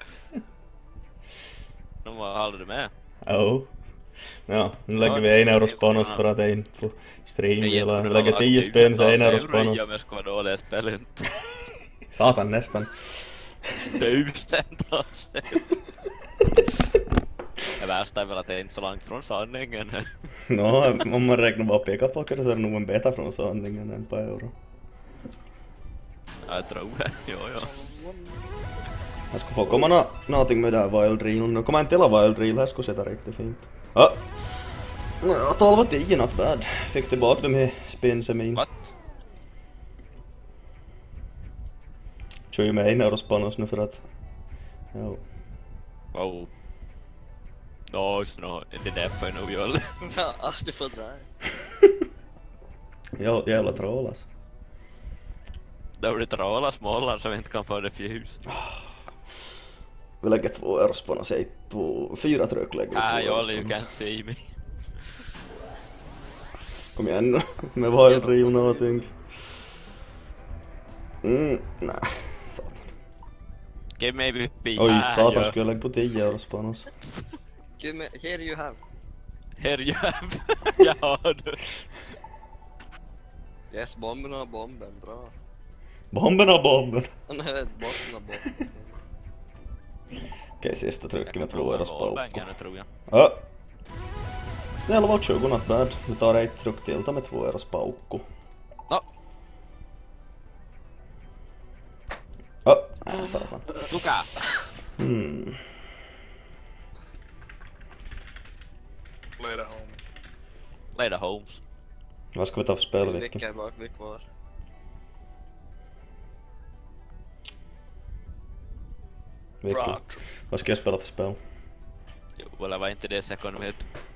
De var aldrig med. Jo. Ja, nu lägger vi en euro spannos för att en på stream eller lägger tio spänn så en euro spannos. Jag ska vara dålig spel inte. Satan nästan. Tusentals. Det värsta är väl att det är inte så långt från sanningen. Nå, om man räknar bara peka-poker så är det nog en beta från sanningen än på euro. Ja, jag tror det. Jo, ja. Jag ska få komma nå någonting med det här wild reel. Nu kommer en till wild reel, här skulle sätta riktigt fint. Ja. Ja, tolv tio not bad. Fick tillbaka dem i spinsen min. What? Kör ju med en euro spannos nu för att... Jo. Wow. Nice, no, det där får jag nog göra. Ja, du får dra. Ja, jävla troll alltså. Det blir tråla smålar som inte kan få det fjus. Vi lägger två euro spannos, säg två, fyra tryck lägger vi två Ah, euro jag you spannos. can't see me. Kom igen nu, med wild reel någonting. Mm, nej. Satan. Give maybe be. Oj, Ah, satan ja. skulle jag lägga på tio euro spannos. Give me, here you have. Here you have. Ja, du. Yes, bomben och bomben, bra. Bomben och bomben. Nej, vet, botten och bomben. Okej, sista trycket med två euros paukku. Wallbangern tror jag. Ja. elva tjugo, not bad. Vi tar ett tryck till, ta med två euros paukku. No, Ja, äh, satan. tuka! Hmm. Later home. Later Holmes. Vad ska vi ta för spel, Vicky? Vilka är bak, vi kvar. Vicky, Bra. vad ska jag spela för spel? Jo, eller var inte det second mid?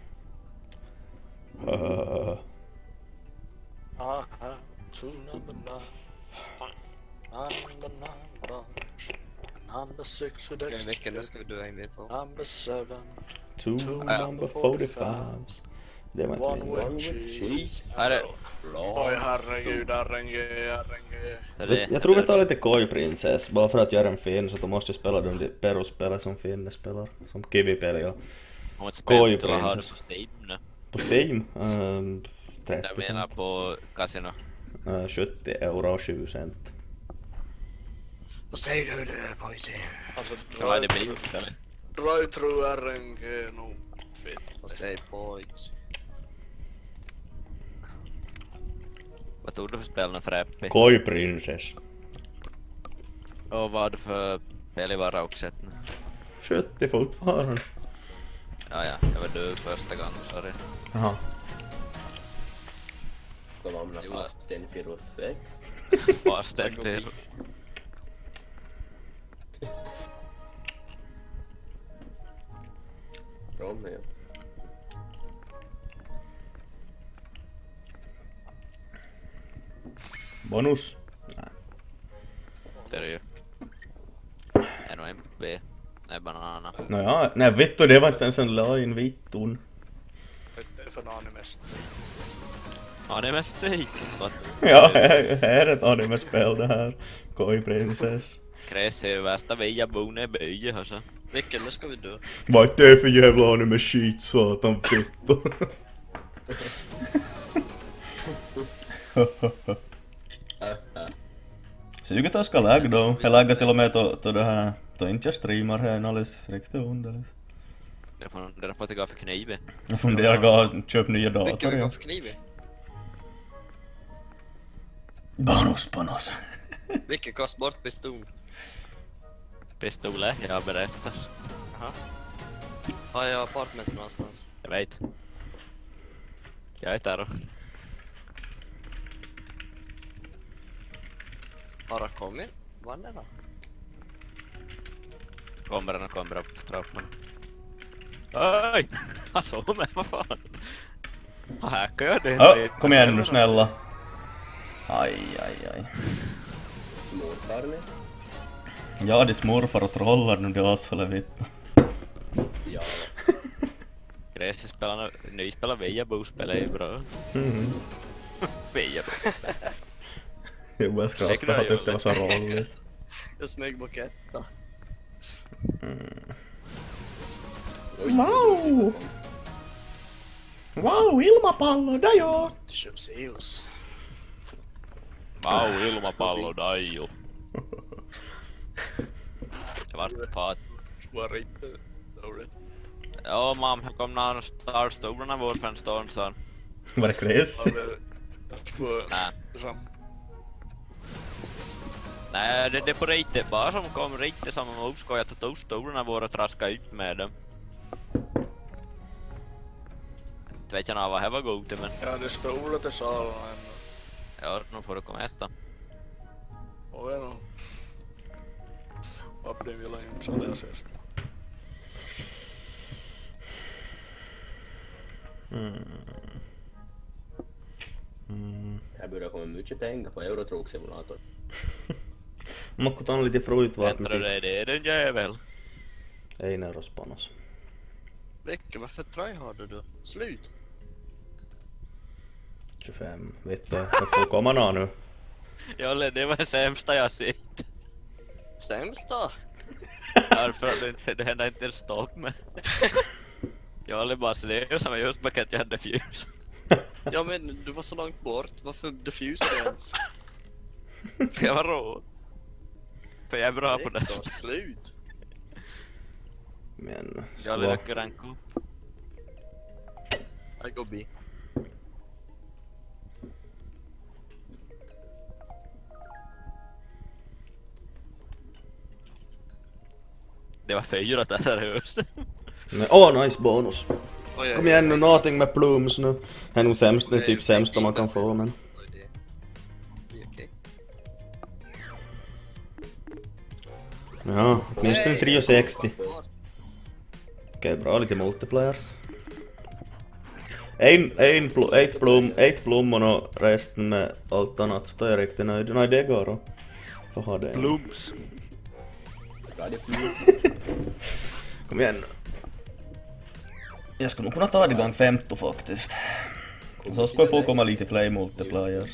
Uh, Aha, two number nine. Number nine bunch. Number six with Okej, extra. vilka nu ska vi dö en vet vad. Number seven. two number forty-fives. Det var One inte with min. cheese. Är det? Oj herregud, herregud, herregud. Så det Jag tror vi tar lite Koi Princess, bara för att göra en fin, så att de måste spela de perusspelare som Finne spelar. Som Kiwi-peli och Om ett Koi spel till har du Princess. på Steam nu. på Steam. Um, trettio Jag menar cent. på Casino. Uh, sjuttio euro och tjugo cent. Vad säger du nu pojke? Alltså, Ja, vad är det blivit eller? drive-through R N G är nog fett. Vad säger pojke? Vad tog du för spel nu för appi? Koi Princess. Och vad för pelivara också nu? sjuttio fortfarande. Ja, ja, jag var död första gången, sorry. Jaha. Ska man hamna Jo. fast en fyra sex? Fast en till. Bra med. Bonus. Det är det ju. En och en B. Nej, banana. Nåja, nej vittu, det var inte ens en line, vittun. Det är för animest. Ja, det är mest musik. Ja, här är ett anime-spel det här. Koi Princess. Kräs är ju värsta via bone böje, hörsa. Vilken nu ska vi dö? Vad är det för jävla anime-shit, satan vittu? Suget taas ska lag då. Jag laggar till och med to, to det här. Då inte jag streamar här alldeles riktigt underligt. Jag får fundera på att jag går för kniven. Jag funderar på att köpa nya Vilka vi datorer. går för kniv i? Bonus, bonus. Vilka kast bort pistol? Pistoler, jag berättar. Jaha. Har jag apartments någonstans? Jag vet. Jag är där. Har jag kommit? Var är det då? Kommer den och kommer upp för trappan. Oj! Han såg mig, vad fan? Han hackar jag det. Ja, kom igen nu snälla. Aj, aj, aj. Småfarne. Ja, de smurfar och trollar nu, det är asfala vitt. Ja. Gräset spelar ny spelar Viabo spelar ju bra. Mhm. Viabo. Jag bara skrattar för att det inte var så roligt. Jag smög boketta. Wow! Wow, ilmapallo, där ja! Du köp Zeus. Wow, ilmapallo daiju. Det vart fat. Var inte dåligt. Ja, mam, här kom någon starstolarna vår för en stund sen. Var det Chris? Nej. Liksom. Nej, det, det är på riktigt. Bara som kom riktigt som om uppskojat att tog stolarna våra traska ut med dem. Inte vet jag nog vad det var god till, men Ja, det stora till salen ännu. ja, nu får du komma äta. Och jag nog. Vad blev jag inte så det sist. Mm. Mm. Här börjar komma mycket pengar på Eurotruck-simulator. Man kan ta lite fruitvatten Väntar du dig, det är den jävel. Ei neurospanos. Vilka, varför tryhardar du? Slut! tjugofem, vet du. Jag får komma nå nu. Jolle, det var det sämsta jag sett. Sämsta! Därför att det, inte, det hände inte en stopp med. Jolle bara slösade mig just med att jag hade fjus. Ja men du var så långt bort, varför diffusade du ens? För jag var rå. För jag är bra på det. Rektor, slut! Men... Jag lyckas ranka upp. I go B. Det var fyra där seriöst. Åh, oh, nice bonus. Oj, Kom igen nu, någonting med plums nu. Det är nog sämst, det är typ sämsta man kan få, men... Ja, åtminstone tre sextio. Okej, okay, bra, lite multipliers. En, en, pl ett plum, ett plummon och resten med allt annat, så är jag riktigt nöjd. Nej, det går då. Får ha det. Plums. Kom igen. Jag ska nog kunna ta det gång femton faktiskt. Och så ska jag få komma lite fler multipliers.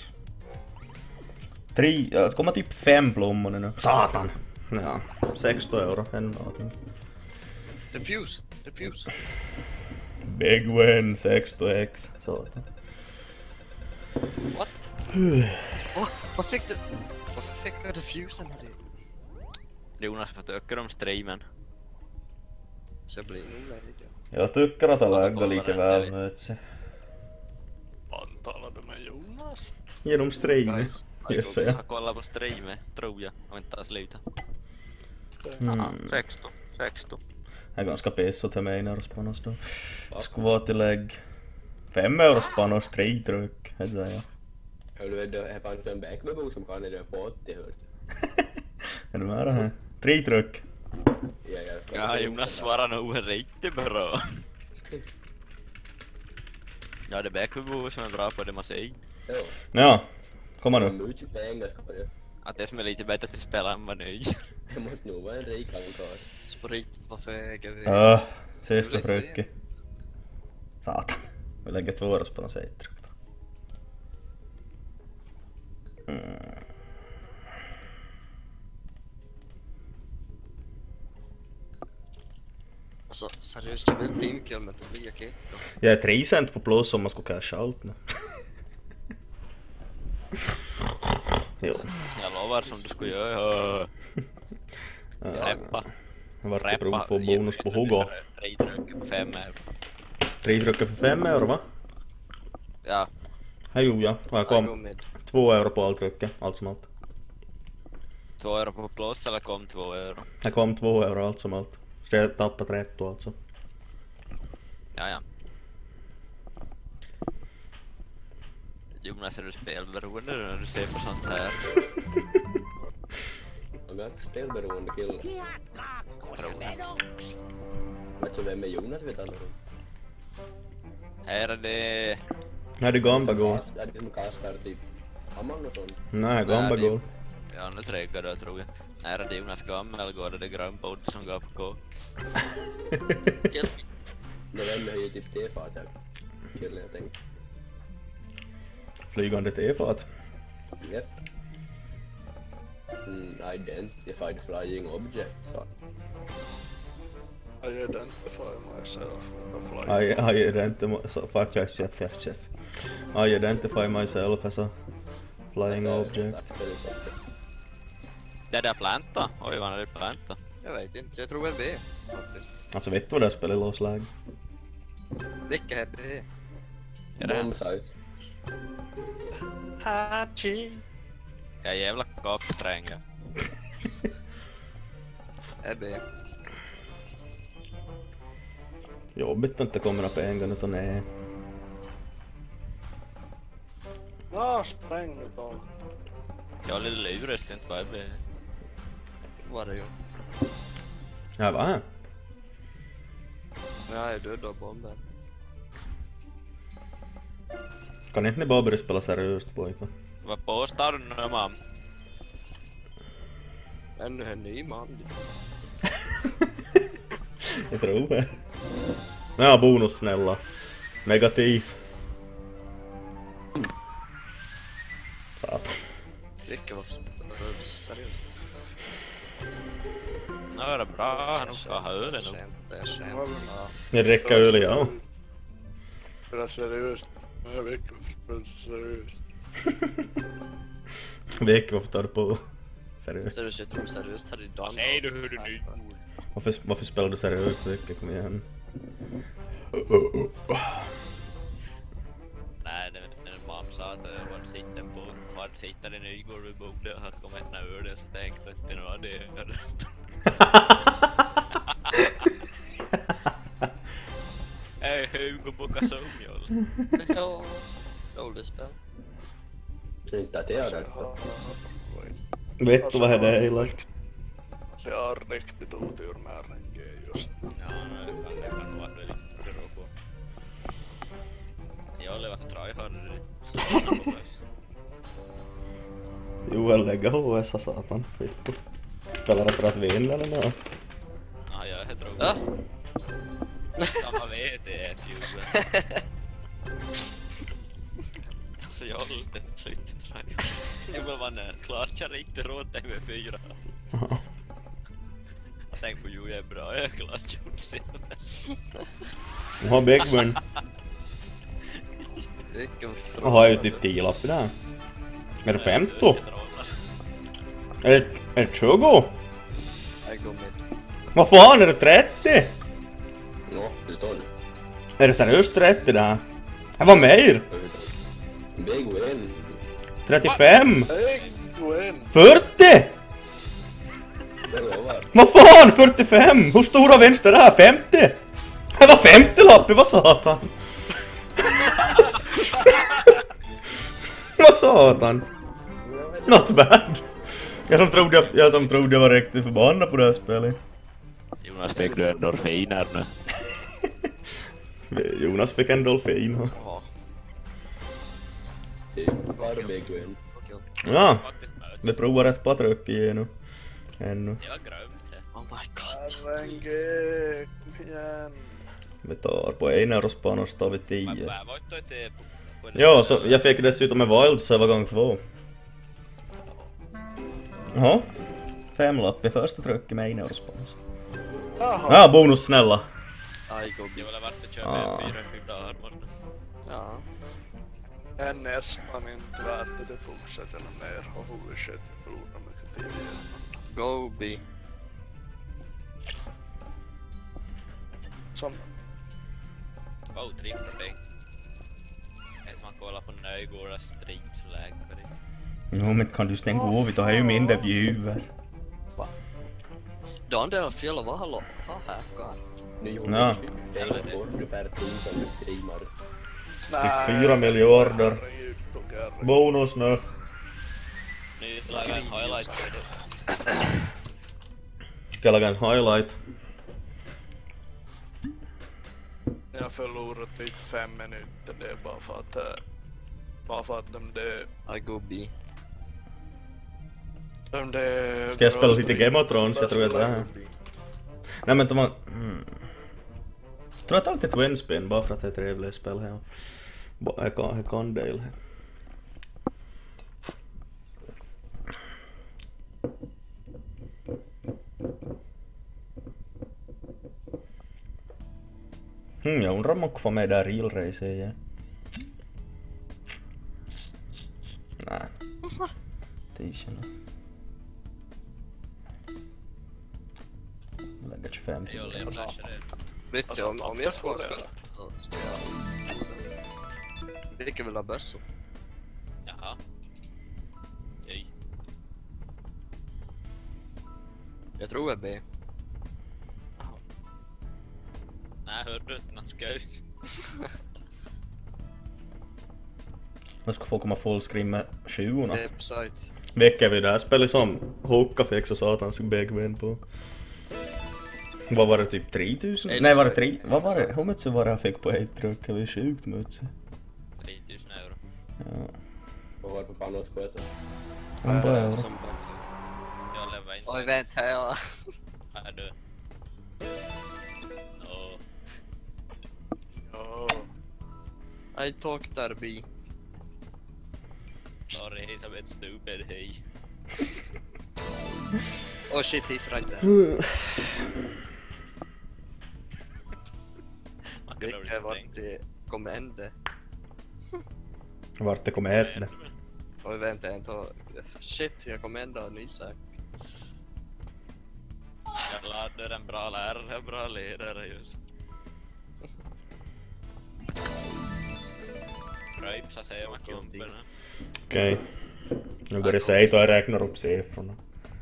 Tre, jag ska komma typ fem blommor nu. Satan! Ja, sexton euro, en datum. Defuse, defuse. Big win, sexton x. Satan. What? oh, vad fick du? Varför fick jag defusen med det? Jonas får töka om streamen. Så jag blir nog nöjd, ja. Jag tycker att det lägger lite väl, vet du. Vad talade du med Jonas? Genom streamen. Guys, I Just go det. Jag kollar på streamen, tror jag. Om inte sluta. Mm. sexton, sexton. Det är ganska piss att ta med en euro spannas då. Skvatillägg. Fem euro spannas, tre tryck, det säger jag. Hör du, det fanns en backmebo som kan det på åttio, hört. Är du med det här? Tre tryck. Ja, jag Ja, Jonas svarar nog riktigt bra. Ja, det är Backmebo som är bra på det man säger. Ja. Ja, komma nu. Mycket pengar ska det. Att det som är lite bättre till spela än vad nöjd. Det måste nog vara en rik ankar. Så på riktigt, varför äger vi? Öh, sista trycket. Satan. Vi lägger två euro på något sätt. Mm. Alltså seriöst, jag vill teamkill men det blir okej. Jag är tre cent på plus om man ska casha out nu. Jo. Jag lovar som du skulle göra. Reppa. Jag vart det prov få bonus på Hugo. Tre trycker på fem euro. Tre trycker för fem euro, va? Ja. Här jo, ja. Och jag kom två euro på allt trycket, allt som allt. Två euro på plus eller kom två euro? Jag kom två euro allt som allt. Så jag tappade tretton alltså. Ja, ja. Jonas, är du spelberoende när du ser på sånt här? Jag är ganska spelberoende kille. Tror jag. Vet du vem är Jonas vet alla? Här är det... Nej, det är Gamba Goal. Är det som kastar typ Amman och sånt? Nej, Gamba Goal. Ja, nu träggar det tror jag. Här är det Jonas Gammel, går det det grönpodd som går på kåk. Men vem är ju typ tefat här? Kille jag tänkte. Flygande tefat. Yep. Mm, identified flying object. Så. I identify myself as a flying. I, I identify... So, fuck yes, yes, yes, yes. I identify myself as a flying object. Det är det planta? Oj, vad är det planta? Jag vet inte, jag tror det är B faktiskt. Alltså vet du vad det här spelet låsläge? Vilka är B? Är det här? Bombsite. Hachi! Jag är jävla kaktränga. Är B. Jobbigt att inte kommer upp en gång utan nej. Ja, spräng nu då. Jag är lite lurist, inte vad jag blir. Vad är det ju? Ja, vad är? Jag är död av bomben. Kan inte ni bara börja spela seriöst pojkar? Vad påstår du nu, mam? Ännu en ny man. Jag tror det. Ja, bonus snälla. Negativ. Satan. Vilka varför spelar du så seriöst? Nu är det bra, nu ska jag ha ölen nu. Jag skämtar, jag skämtar. Jag räcker öl, ja. Det är seriöst. Jag vet inte varför seriöst. Vet varför tar du på seriöst? Seriöst, jag tror seriöst här idag. Nej, du hör du nu. Varför, varför spelar du seriöst, Vecka? Kom igen. Nej, när, när mamma sa att jag var sitter på var sitter i Nygård vid bordet och hade kommit en öl så tänkte jag inte vad det är. Hej, Hugo på Kasumjol. Ja, roligt spel. Inte att jag har det. Vet du vad det är hela? Se har riktigt otur med R N G just nu. Ja, no, det kan nog vara lite bero på. Jag lever för tryhard. Joel lägger H S satan. Spelar det för att vinna eller nåt? Ja, jag heter Roger. Ja? Samma V T F ju. Så jag har lite slutträck. Joel var när klart jag riktigt råd M V fyra. Jag tänkte på jo, jag är bra, jag är klart gjort senare. Hon har Bigburn. Hon har ju typ tio lappar där. Är det femton? Är det, är det tjugo? Jag går med. Vad fan, är det trettio? Ja, du tar det. Är det seriöst trettio där? Det var mer! Big win. trettiofem! Hej, Gwen! fyrtio! Det lovar. Vad fan, fyrtiofem! Hur stora vänster är det här? femtio? Det var femtio lappar, vad satan? Vad satan? Not bad. Jag som trodde jag, jag som trodde jag var riktigt förbannad på det här spelet. Jonas fick du endorfiner nu. Jonas fick en dolfin. Ja. Det var big win. Ja, vi provar ett par truck igen ännu. Jag har glömt det. Oh my god. R N G, kom igen. Vi tar på en eurospan och står vi tio. Vad var det till? Ja, så jag fick dessutom en wild server gång två. Jaha. Fem lapp i första trucken med en eurospan. Jaha. Ja, bonus snälla. Aj, go Det var det värsta att köra Ah. med fyra dagar borta. Ja. Jag är nästan inte värt att det fortsätter mer. Och holy shit, jag förlorar mycket tid igen. Go B. Som... Oh, trippar dig. Ett man kollar på Nöjgårda street flag. Jo, men kan du stänga av? Vi tar ju mindre views. Då andra fjälla var hallå. Ha här. Nu Ja. gjorde vi pengar bort per team som du streamar. Fick fyra miljarder. herregud, tog jag det. Bonus nu. Nu lagar en highlight. Ska jag lägga en highlight? Jag har förlorat i fem minuter, det är bara för att... eh, Bara för att de det... I go B. De det... Ska jag spela lite Game of Thrones? Jag tror att det här. Nej men de har... Hmm. Jag tror att alltid är Twin Spin bara för att det är ett trevligt spel här. Jag kan, jag kan del här. Hmm, jag undrar om man får med där real race igen. Nej. Tischerna. Lägger tjugofem. Jag lever flashar det. Vet du, om, om jag ska spela så ska jag... Vilka vill ha bössor? Jaha. Oj. Jag tror jag är B. Nej, hörde du inte något skoj? Man ska få komma fullscreen med tjugo. Website. Vecka vi där spelar som Hoka fick så satans bägvän på. Vad var det, typ tre tusen? Nej, var det tre? Vad var det? Hur mycket var det jag fick på ett truck? Det var sjukt mycket. tre tusen euro. Ja. Vad var det för pannåskåta? Han bara euro. Som bössor. Jag lever inte. Oj, vänta här. Är du? Åh. Ja. I talk där B. Sorry, he's a bit stupid, hey. Oh shit, he's right there. Man kan Vilka ha vart tänkt. det kommer hända? Vart det kommer äta. Oj, vänta, jag tar... Shit, jag kommer ändå en ny sak. Jag laddar en bra lärare, en bra ledare just. Röjpsa säger man kumperna. Okej. Nu börjar jag säga att jag räknar upp siffrorna.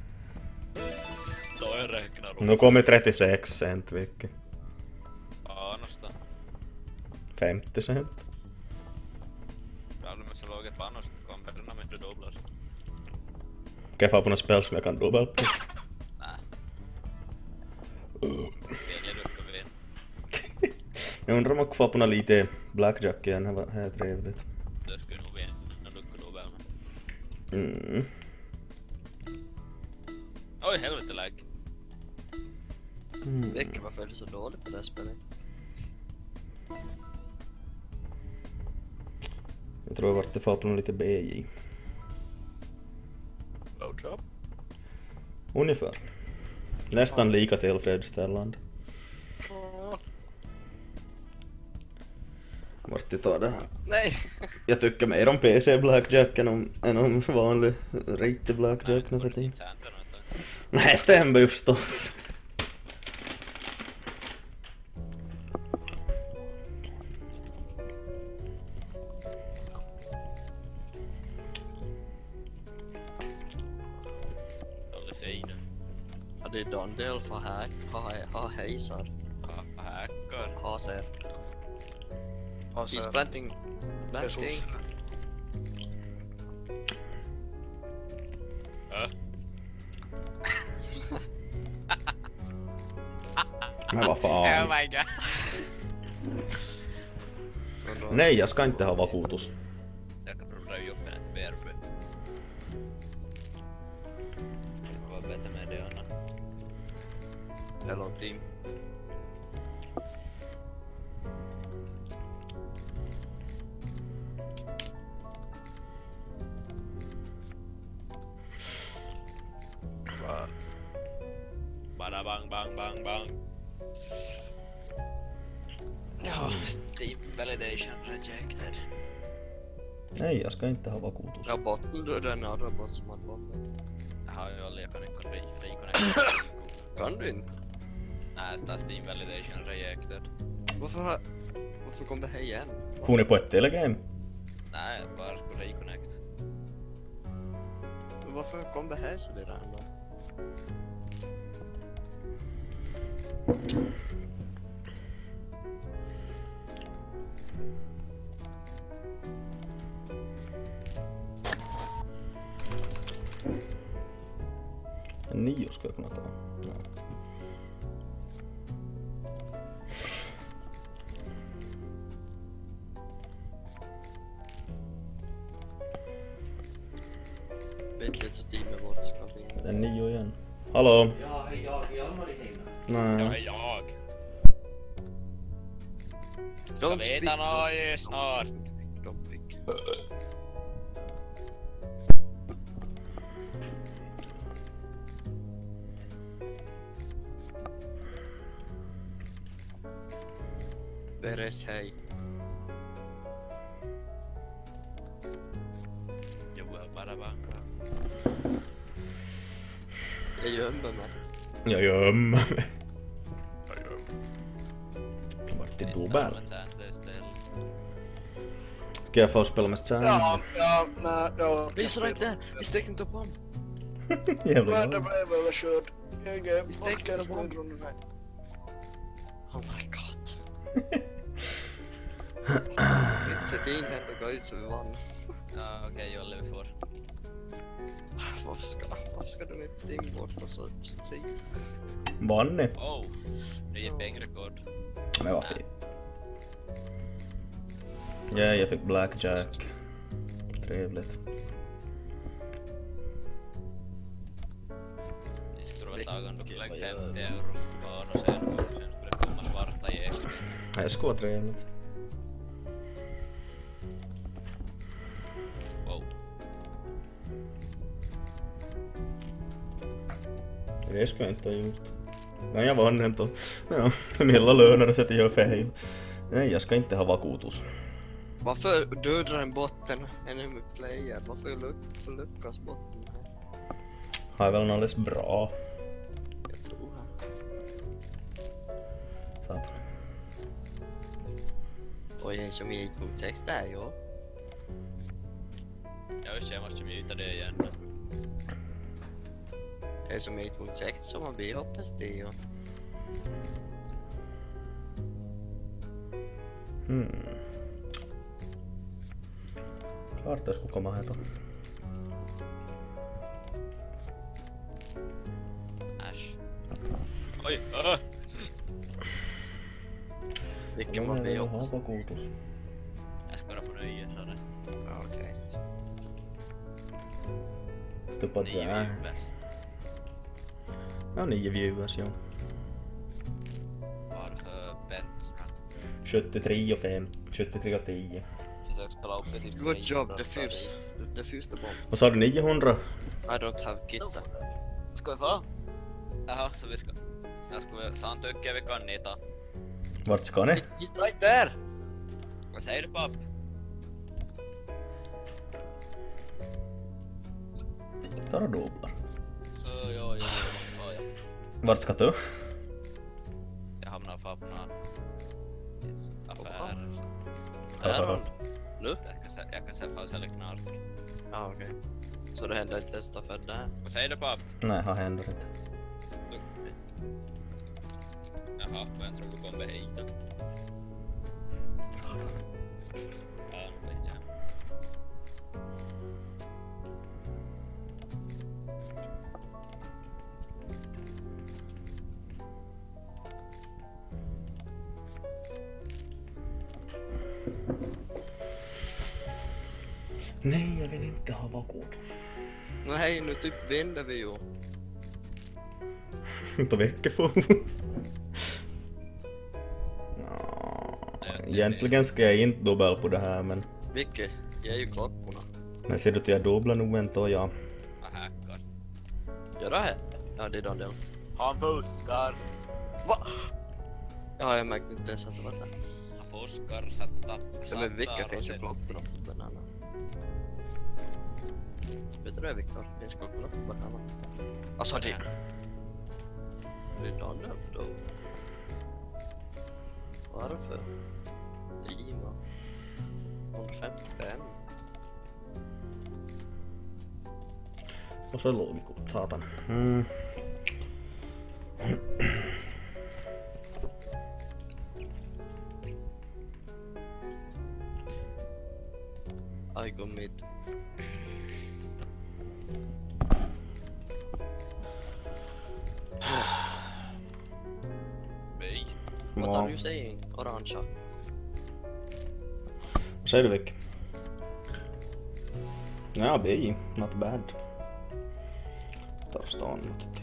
Då jag räknar upp. Nu kommer trettiosex cent vilket. Ja, nästan. femtio cent. Ja, de är så låga på annars komperna med inte dubblar. Kan jag få på något spel som jag kan dubbel på? Nej. Väljer du att vinna. Jag undrar om jag kan få på något lite blackjack igen, det var här trevligt. Då skulle nog vinna när du kan dubbel med. Mm. Oj, helvete lag. Mm. Vilket varför är det så dåligt på det här spelet? Jag tror jag vart det får på något lite B J. Blowjob. Ungefär. Nästan lika tillfredsställande. Vart jag tar det här. Nej! Jag tycker mer om P C Blackjack än om, än om vanlig riktig Blackjack nu för tiden. Nej, stämmer ju förstås. Ja, det är Dondel för hack, ha, ha hejsar. Ha, hackar. Ha ser. Ha ser. He's planting. Planting. Jesus. Äh? Men vad Oh fan. my god. Nej, jag ska inte ha vakuutus. Jag kan prova dra upp henne till B R B. Ska det vara bättre med det Anna? Hello team. Bada bang bang bang bang. Ja, Steam validation rejected. Nej, jag ska inte ha vakuutus. Ja, botten du är den andra bot som har bomben. Jag har ju aldrig kunnat reconnecta. Kan du inte? Nej, det är Steam validation rejected. Varför har... Varför kom det här igen? Får ni på ett telegame? Nej, bara skulle reconnect. Men varför kom det här så det där ändå? En nio ska jag kunna ta. Ja. Vet inte hur teamet vårt ska vinna. En nio igen. Hallå? Ja, hej, jag är Hjalmar i hemma. Nej. Jag är jag. Ska veta något snart. Don't pick. Veres hej. Jag vill bara banka. Jag gömmer mig. Jag gömmer mig. Vart det dubbel? Ska jag få spela med Sam? Ja, ja, nej, ja. Det är så rätt där! Vi sträckte inte upp om! Jävlar. Men det blev överkörd. Jag är Vi sträckte upp om! bakgrunden här. Oh my god. Mitt sätt in hände gå ut så vi vann. Ja, okej, okay, Jolle vi får. Varför ska, varför ska du med team bort och så säg? Vann. Oh, det är pengrekord. Men vad fint. Ja, jag fick blackjack. Trevligt. Ni skulle vara tagande på like femtio euro spar och sen, och sen skulle det komma svarta i extra. Det skulle vara trevligt. Wow. Det skulle jag inte ha gjort. Men jag vann ändå. Ja, mina löner så att jag gör fel. Nej, jag ska inte ha vakuutus. Varför dödar en botten enemy player? Varför lyck- lyckas botten här? Har väl alldeles bra. Jag tror det. Satan. Oj, hej som gick mot sex där, ja. Ja just det, jag måste muta det igen. Hej som gick mot sex som man blir hoppas det, ja. Hmm. Klart det skulle komma här då. Äsch. Oj, öh! Vilken man blir hoppas. Jag ska på nöje, så det. Ja, okej. Typ Nio viewers. Ja, nio viewers, ja. Varför Bent? sjuttiotre och fem, sjuttiotre och tio. Försök spela upp det till Good job, defuse. Defuse the bomb. Vad sa du, niohundra? I don't have gitta. Ska vi få? Jaha, så vi ska... Jag ska... Saan tycker vi kan niitä. Vart ska ni? He's right there! Vad säger du, papp? Tar och dubblar. Öh, joo, joo, joo, joo. Vart ska du? Jag hamnar för på några... affärer. Är hon? Nu? Jag kan se, jag kan se för att sälja knark. Ja, okej. Så det händer inte testa för det här? Vad säger du, papp? Nej, har händer inte. Jaha, och jag tror du kommer hit då. Ja, skit igen. Nej, jag vill inte ha vakuutus. Nej, nu typ vänder vi ju. Inte vecka få. Egentligen ska jag inte dubbla på det här, men... Vilket? Jag är ju klockorna. Men ser du att jag dubblar nog inte och jag... Jag hackar. Gör det här? Ja, det är Daniel. Han fuskar! Va? Ja, jag märkte inte ens att det var där. Han fuskar, sätta... Ja, men vilka finns ju klockorna på bananen? Vet du det, Viktor? Finns klockorna på bananen? Alltså, det... Det är Daniel för då. Varför? Dima. hundrafemtiofem. Och så loogikot, satan. Mm. I go mid. Nej. What are you saying? Orangea. Vad säger du, Vic? Ja, B. Not bad. Tar stan mot det.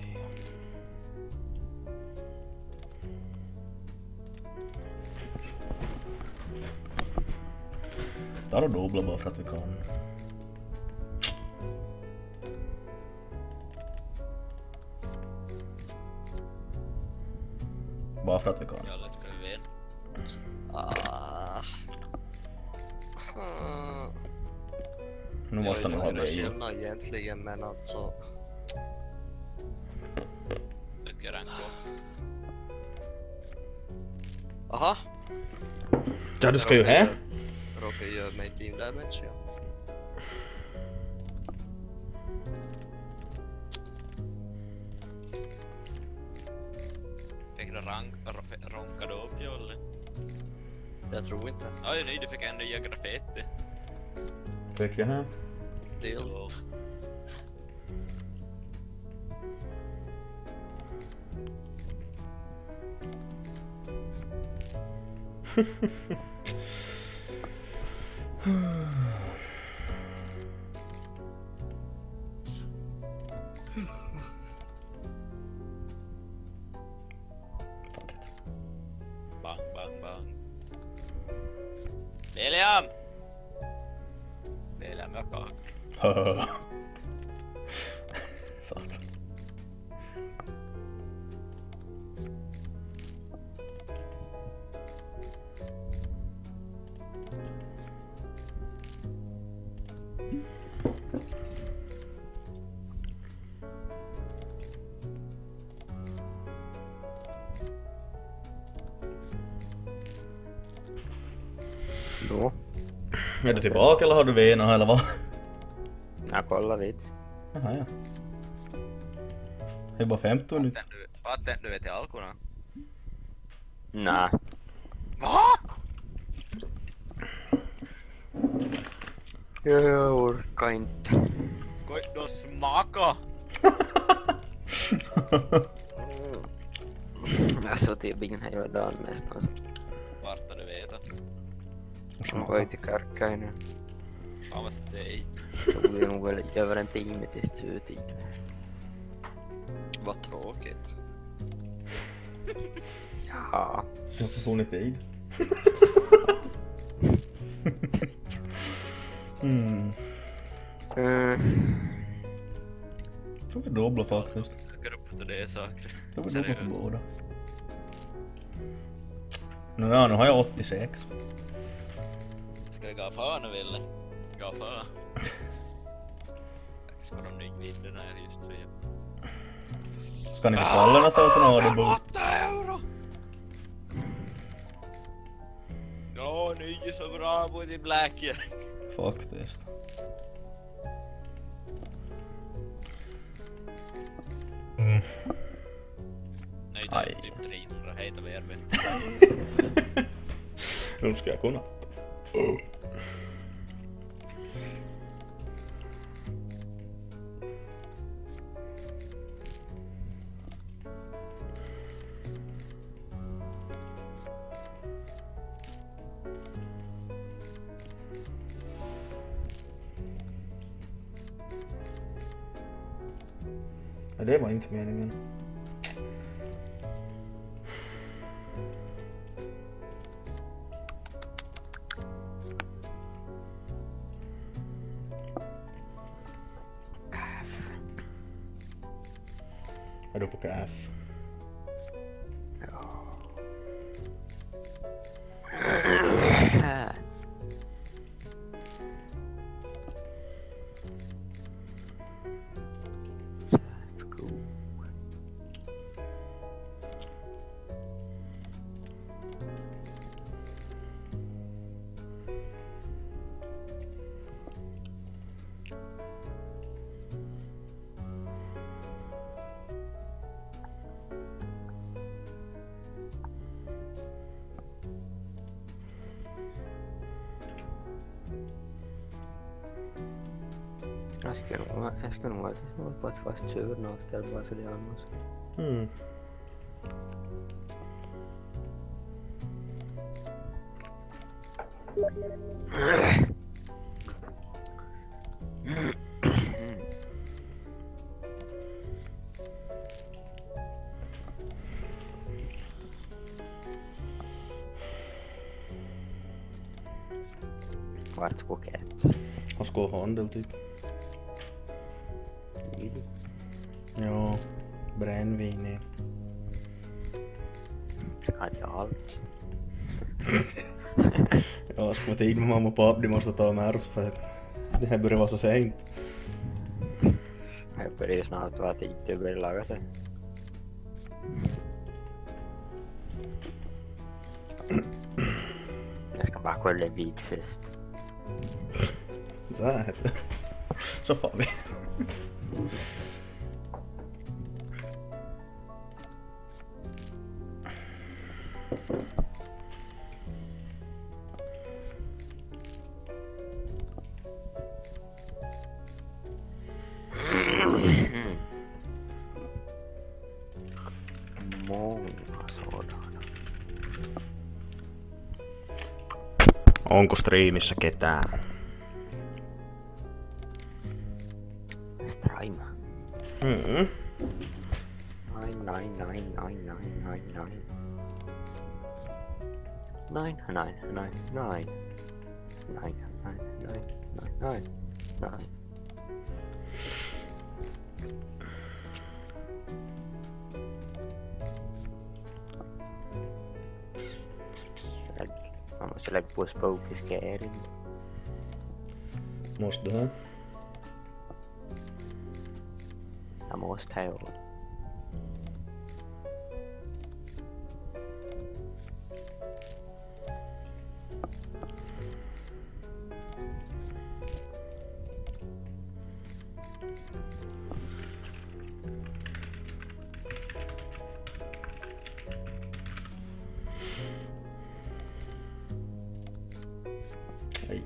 Tar och dubbla bara för att vi kan. Bara för att vi kan. Jalle, ska vi vinna? Ah. Ah. Nu måste jag nog ha det B. skillnad egentligen, men alltså... Tycker den går. Aha! Ja, du ska ju här. Råkar göra mig team damage, ja. Fick du rank, ronkade upp, Jolle? Jag tror inte. Oj, nej, du fick ändå göra graffiti. Fick jag här? Tilt. Bang, bang, bang. William! William, jag kack. Satan. Jo. Är du tillbaka eller har du vena eller vad? Jag kollar lite. Jaha, ja. Det är bara femton nu. Vatten du vet i alkorna? Nej. Va? Jag orkar inte. Ska inte då smaka? Jag såg till bilen hela dagen mest. Alltså. Vart du vet det? Jag var ute i Karkainen. Fan vad säg. Så blir nog väl över en timme till sluttid. Vad tråkigt. Ja. Jag får få lite tid. Mm. Mm. Jag tror vi dubblar faktiskt. Jag går upp till det saker. Jag tror vi dubblar på båda. Nu, ja, nu har jag åttiosex. Ska jag gå för nu Ville? Gå för. Jag ska de nog vinna när jag just säger. Ska ni kalla så att ha det bort? åtta euro! Ja, nu är ju så bra på i Black. Faktiskt. Mm. Nej, det är typ trehundra heter V R V. Nu ska jag kunna. Oh. Ja, det var inte meningen. Är du på kaff? Ja. Jag ska nog, jag ska nog alltid hålla på att fast köra något istället bara så det är annars. Mm. Vart kokett. Han ska ha handel typ. Mm. Ja, brännvin är. Ja, det är allt. Jag ska vara tid med mamma och pappa, de måste ta med oss för att det här börjar vara så sent. Jag börjar snart vara tid att börja laga sig. Jag ska bara kolla vid först. Så här heter det. Så far vi. Många sådana. Onko striimissä ketään? Strima. Mm. Nine, nine, nine, nine, nine, nine, nine. Nine, nine, nine, nine. Nine, nine, nine, nine, nine, nine. Man måste lägga på spooky scary. Måste du? Jag måste ha ord. Aj.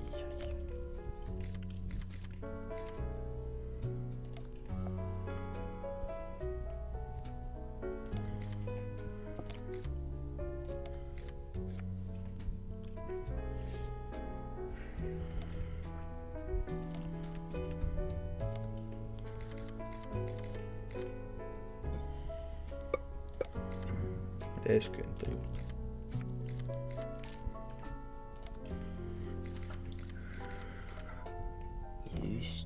Det skulle jag inte ha gjort. Just.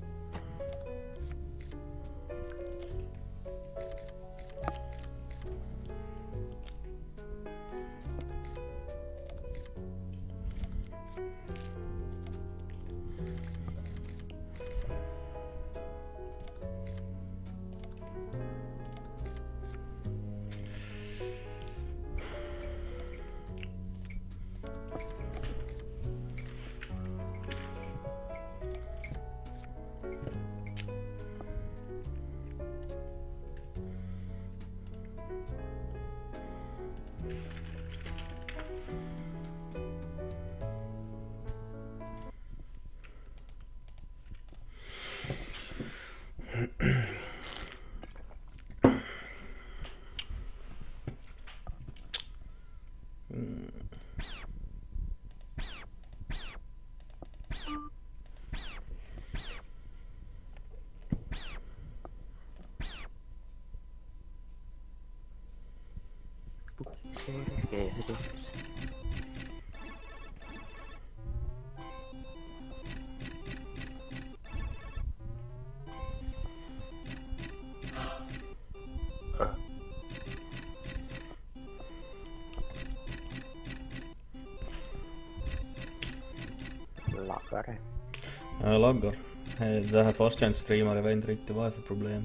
Laggar det? Ja, laggar. Det här fastkänt-streamare, jag vet inte riktigt vad är för problem.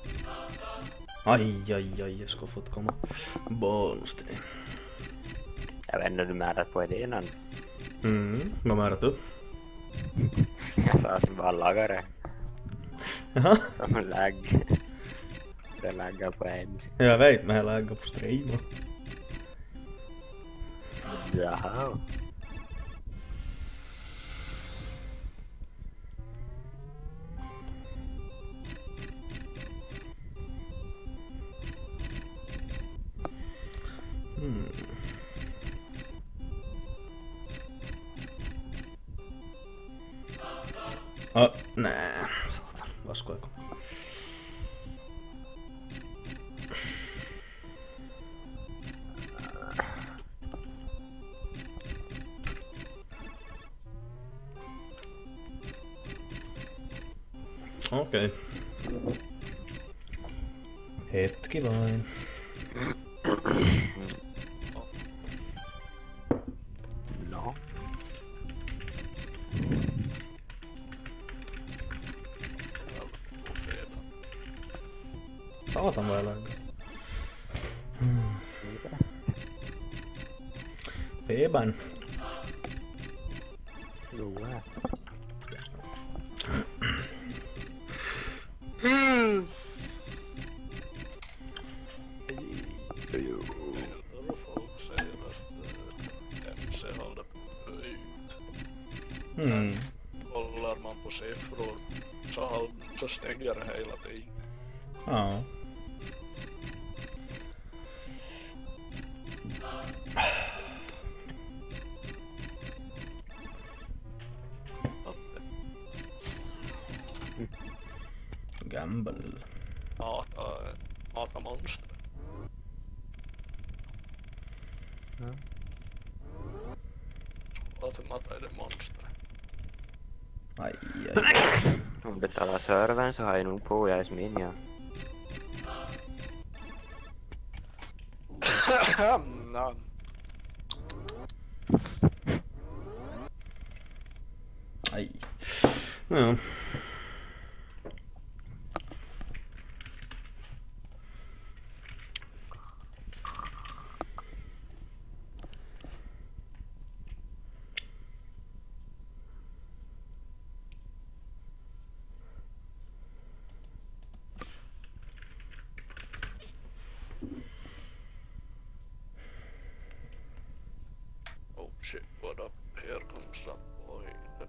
Aj, aj, aj, jag ska fått komma bonusstream. Jag vet inte, du märat på det innan. Mm, vad märat du? Jag sa som bara laggar det. Jaha? Som lagg. Det laggar på en. Jag vet, men jag laggar på streamer. Jaha. Hmm. Ah, nej. Satan, vad ska jag komma? Okej. Hetki vain. No. Satan vad jag laggar. Febern. Jo. Folk säger att M C håller på ut. Hmm. Kollar man på siffror så, har, så stänger det hela tiden. Ja. Gamble. Mata, mata monster. Ja. Att mata är det monster. Aj, aj. Om det talar servern så har jag nog på jag min ja. No. Aj. Ja. Oh shit, what up? Here comes some boy.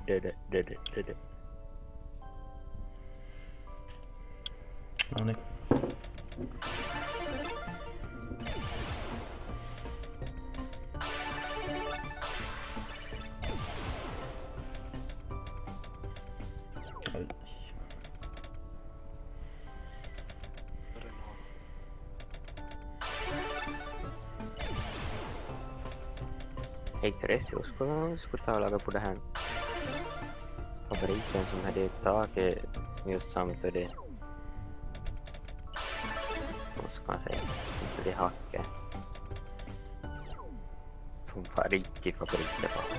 Dede, dede, dede. Noniin. Ai. Hej Therese, skulle skulle ta och laga på det här fabriken som hade ett tak just samtidigt. Vad ska man säga? Inte det hacket. Som var riktig fabrik det var.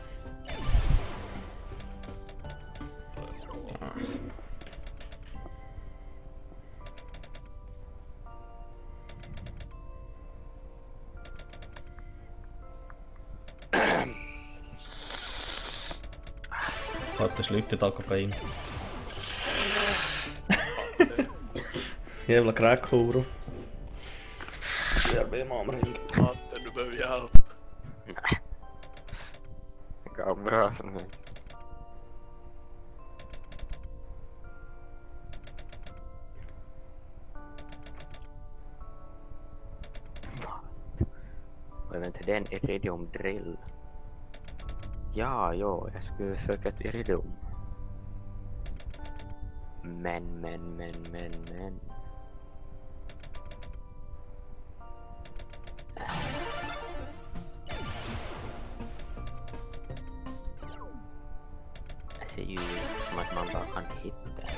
Saatte sluta ta kokain. Jävla crack-horo. Siellä blir man omring. Matte, du behöver hjälp. Nej. Det går bra som helst. Jag vet inte, det är en Iridium drill. Ja, jo, jag skulle söka ett Iridium. Men, men, men, men, men. Det ser ju ut som att man bara kan hitta.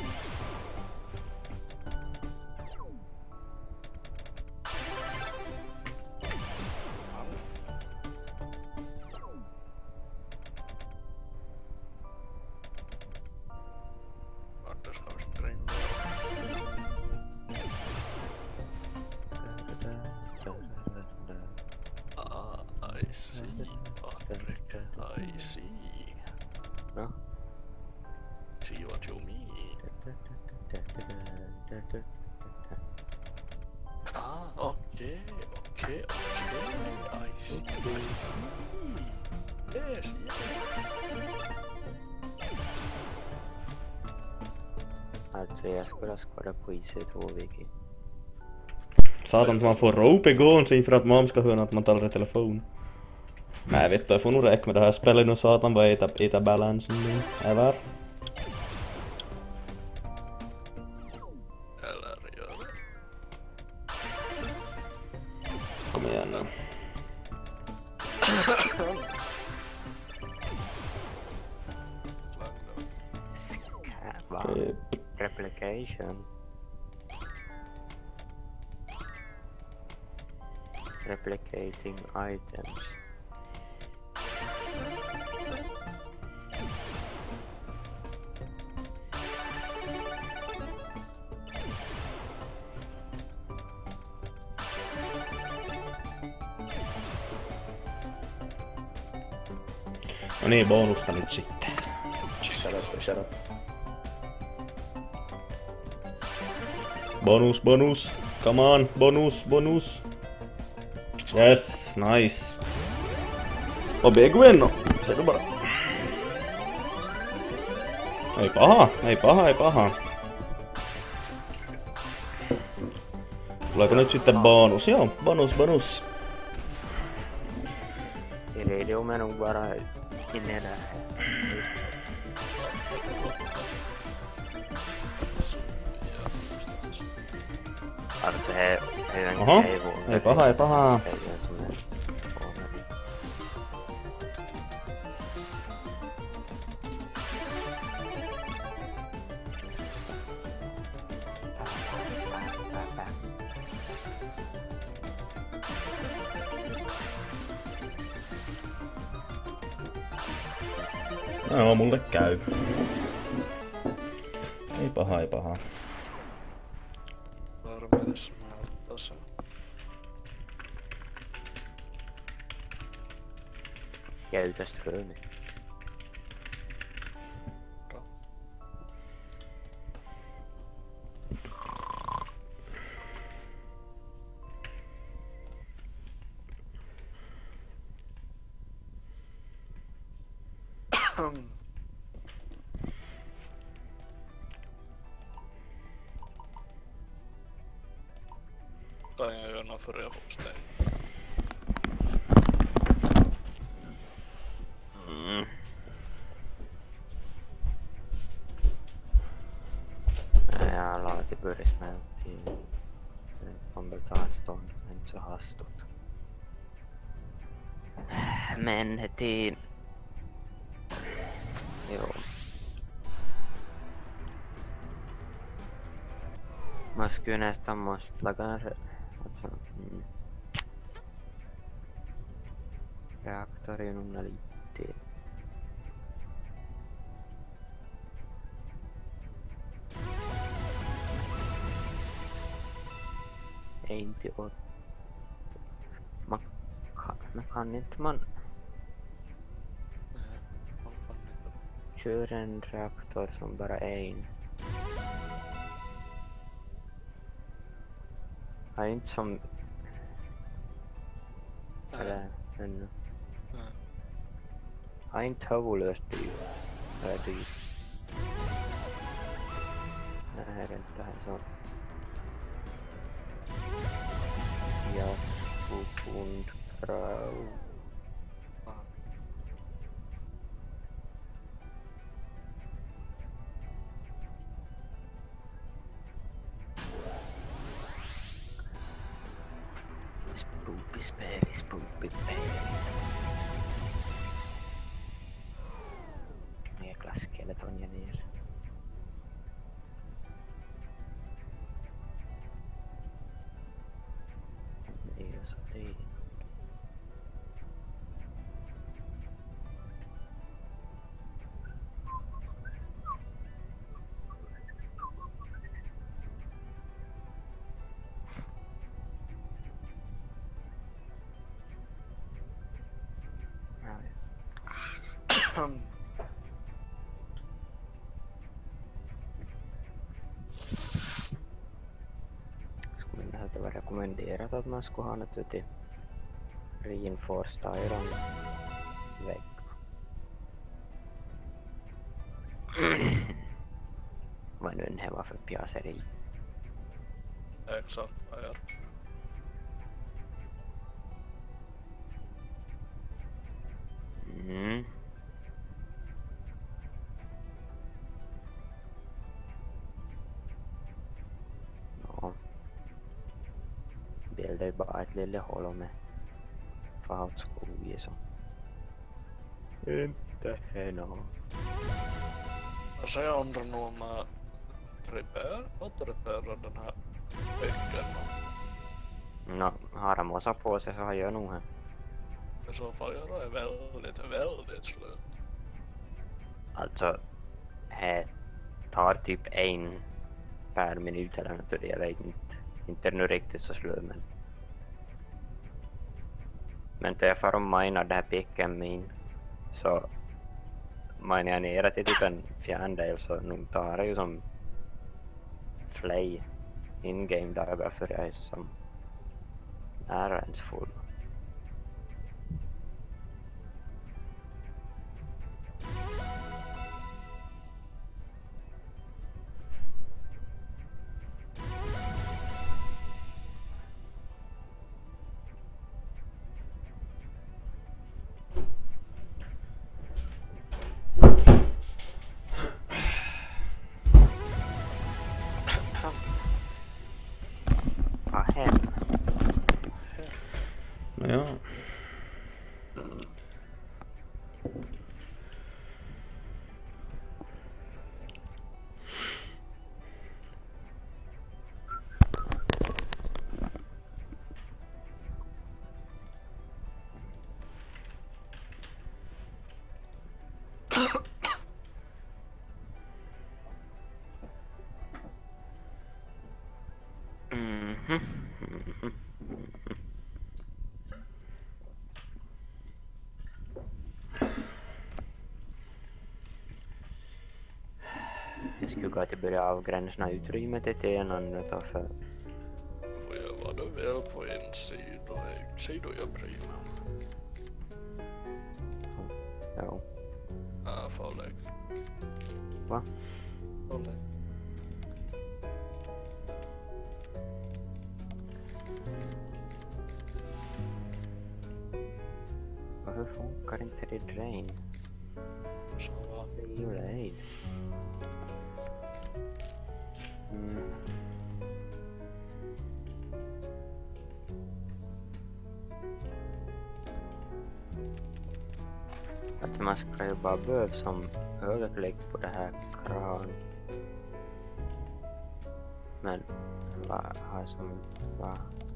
I see, Patrik, I see. No? See what you mean. Ah, okej, okej, okej. I see, I see. Yes, yes. Alltså jag skulle skåda på I C två-wiki. Satan att man får rope igång sig för att man ska höra att man talar i telefon. Nej vet du, jag får nog räkna med det här spelet nu satan vad äta, äta balansen nu. Eller? Eller gör det. Kom igen nu. Wow. Replication. Replicating items. No niin, bonusta nyt sitten. Shut up, shut up. Bonus, bonus. Come on, bonus, bonus. Yes, nice. Och big win. Se du bara. Ei paha, ei paha, ei paha. Tuleeko nyt sitten bonus? Joo, bonus, bonus. Iridium är nog bara inne där. Alltså här är en Aha, grej. ei paha, ei paha. No, mulle käy. Ei paha, ei paha. Varmines mä otan. Käytä strömi. kan jag göra för jag hos dig. Mm. Jag la till börja smälta. Det kommer väl ta en stund, inte så hastigt. Men till... Jo. Man skulle nästan måste laga en re... alltså, mm. reaktor i någon lite. Inte åt... Man kan, man kan inte man... Nej, man kan inte. Kör en reaktor som bara en. Ja, inte som... Eller ännu. Nej. Ja, inte huvudlöst dyr. Eller dyr. Det här är inte här så. Ja, sekund grau. Spoopy sperry, spoopy berry. Jäkla skeleton jag ner. Det är så det. Skulle det här vara rekommenderat att man skulle ha något till reinforced iron vägg? Vad nu det var för pjaseri. Exakt vad jag Mm. Ja. Bilder är bara ett lille hål med fautskog i så. Inte hena. Jag säger undrar nog med repair, att repaira den här veckan. Nå, har han måsa på sig så har jag nog här. I så fall jag är väldigt, väldigt slut. Alltså, det tar typ en per minut eller något, jag vet inte. Inte nu riktigt så slut, men... Men då jag får om minar det här picken min, så minar jag ner till typ en fjärdedel, så nu tar det ju som flay in-game dagar för jag är som nära ens full. Vad händer? Ja. Mhm. Jag skulle gå till börja avgränsa utrymmet till en annan då för... Får jag vad du vill på en sida, sida jag bryr mig. Ja. Ja, farlig. Va? Farlig. funkar inte det drain? Så va? Det gör det. Mm. Att man ska ju bara behöva som högerklick på det här kran. Men vad har som vad?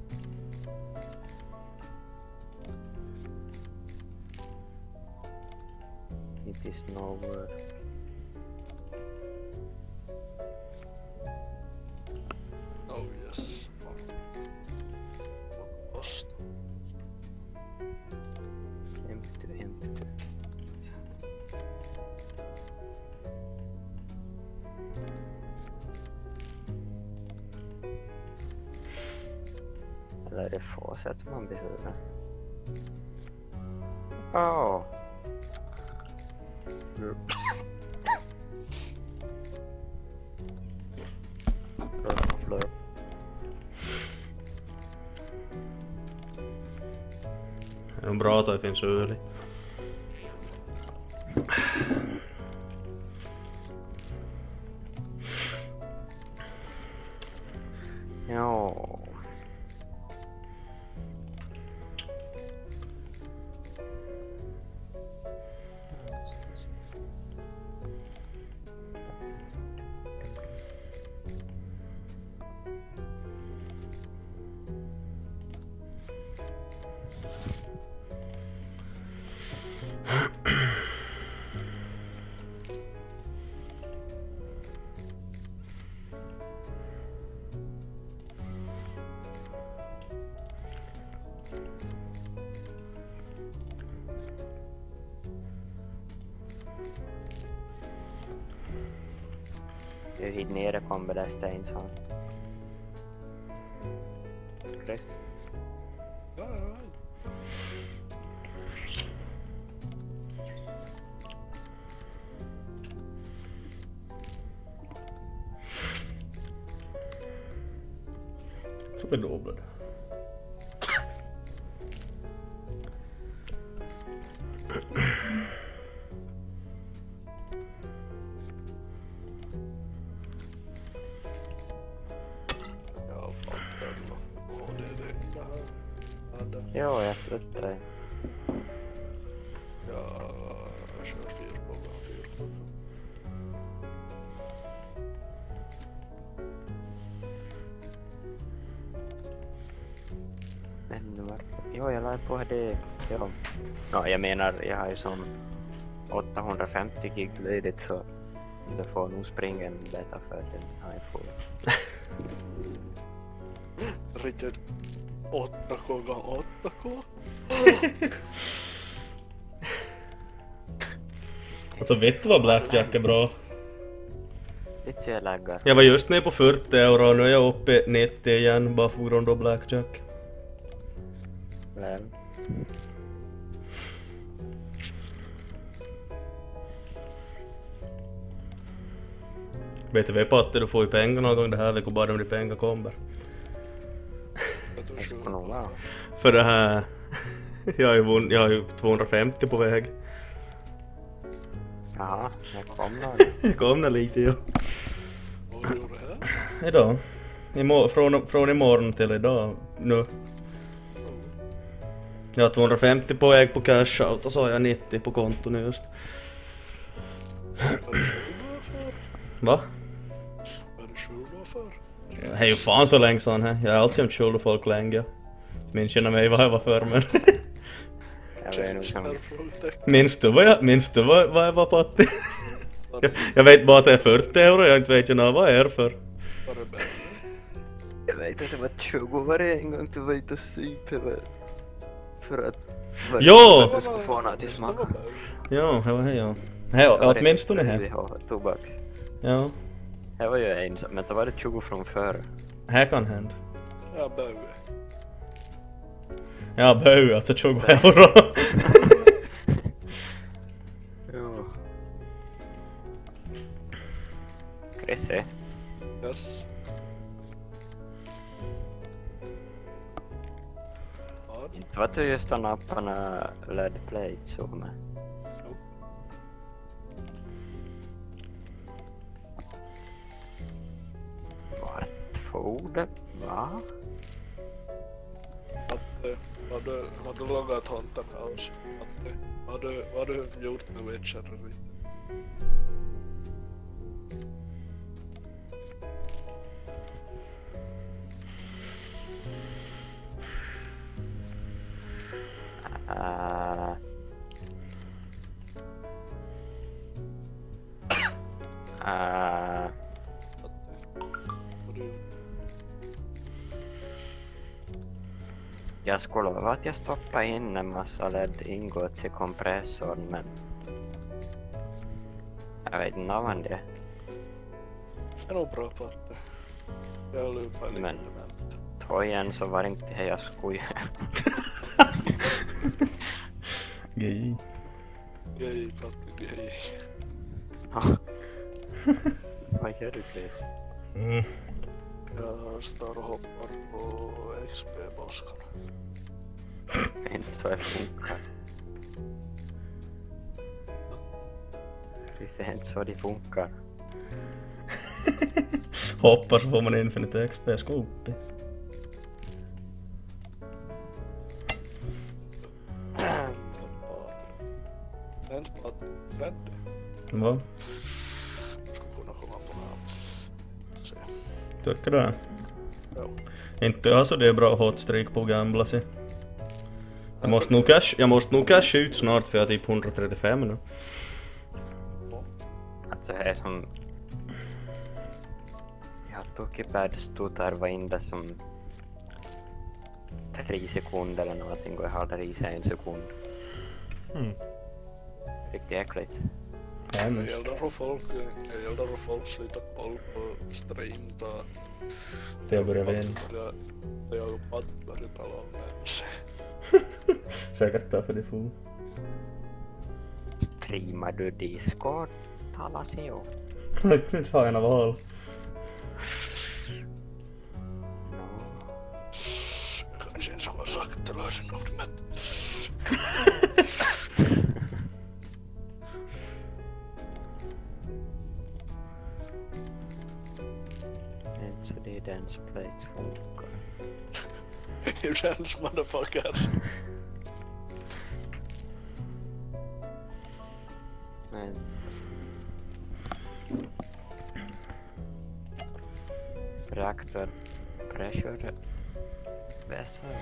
It is no work. Oh yes. Osta. Empty, empty. Eller är det få sätt man behöver? Åh! Mm. Flör, flör. Det är bra att det finns öl i. Ja. Du hit nere kommer där Steinsson. Chris? Ja, ja. Så blir det dubbelt. Jo, jag flyttar dig. Jag kör fyra gånger fyra. Men vad? Jo, jag la på det. Jo. Ja, jag menar, jag har ju som åttahundrafemtio gig ledigt så det får nog springa en beta för den iPhone. Riktigt åtta gånger åtta K. Alltså vet du vad Blackjack är bra? Lite så jag laggar. Jag var just nere på fyrtio euro och nu är jag uppe i nittio igen bara på grund av Blackjack. Väl. B T V-patte, du får ju pengar någon gång det här veckan bara om de pengar kommer. Jag ska nog vara. För det här... jag har ju, vunn, jag har ju tvåhundrafemtio på väg. Jaha, jag kom nog. Jag kom nog lite, ja. Vad gjorde du här? Idag. Imor- från, från imorgon till idag. Nu. Jag har tvåhundrafemtio på väg på cash out och så har jag nittio på konto nu just. Vad är det skjulor för? Va? Vad är det skjulor för? Det är ju fan så länge sedan här. Jag har alltid skjulor folk länge. Minns känna mig vad jag var för men... Jag vet nog som... Minns du vad jag, minns du vad, vad jag var på att... jag, jag vet bara att det är fyrtio euro, jag inte vet ju vad jag är för. Jag vet att det var tjugo varje en gång du var ute och syp för att... Ja! Du skulle få något till smaka. Ja, det var det ja. Hej, åtminstone här. Tobak. Ja. Det var ju en, men det var det tjugo från före. Här kan hända. Ja, bög. Ja, bög, alltså tjugo euro. Jo. Kresse. Yes. Inte var det just första napparna L E D plates och med. Vart får det? Va? Att eh, har du, har du loggat Haunted House? Att, eh, har, du, har du gjort med Witcher eller inte? Uh, uh, jag skulle lova att jag stoppar in en massa L E D-ingots i kompressorn, men jag vet inte vad det är. Det är nog bra på att jag lupar lite men element. tojen så var inte det jag skojar. Gay. Gay, fattig gay. Vad gör du, Chris? Mm. Jag står och hoppar på X P-boskarna. Inte så det funkar. Det är inte så det funkar. Hoppar så får man Infinite X P-skopi. Det är inte bara rädd. Va? Ska kunna komma på namn. Se. Tycker du det? Jo. Inte jag så det är bra hotstreak på gamla sig. Jag måste nog cash, jag måste nog cash ut snart för jag är typ hundratrettiofem nu. Alltså det är som... Jag tog bad stutar var in där som... tre sekunder eller någonting och jag hade i sig en sekund. Mm. Riktigt äckligt. Det gäller att folk, det gäller att folk slutar koll på stream då. Det jag börjar vända. Det jag bara börjar tala om det. Säkert därför det får. Streamar du Discord? Tala sig om. Nu tar jag en val. No. Jag kanske inte skulle ha sagt det där sen om det. Så det är dance plates funkar. You dance motherfuckers. Men... Reaktor pressure vessel.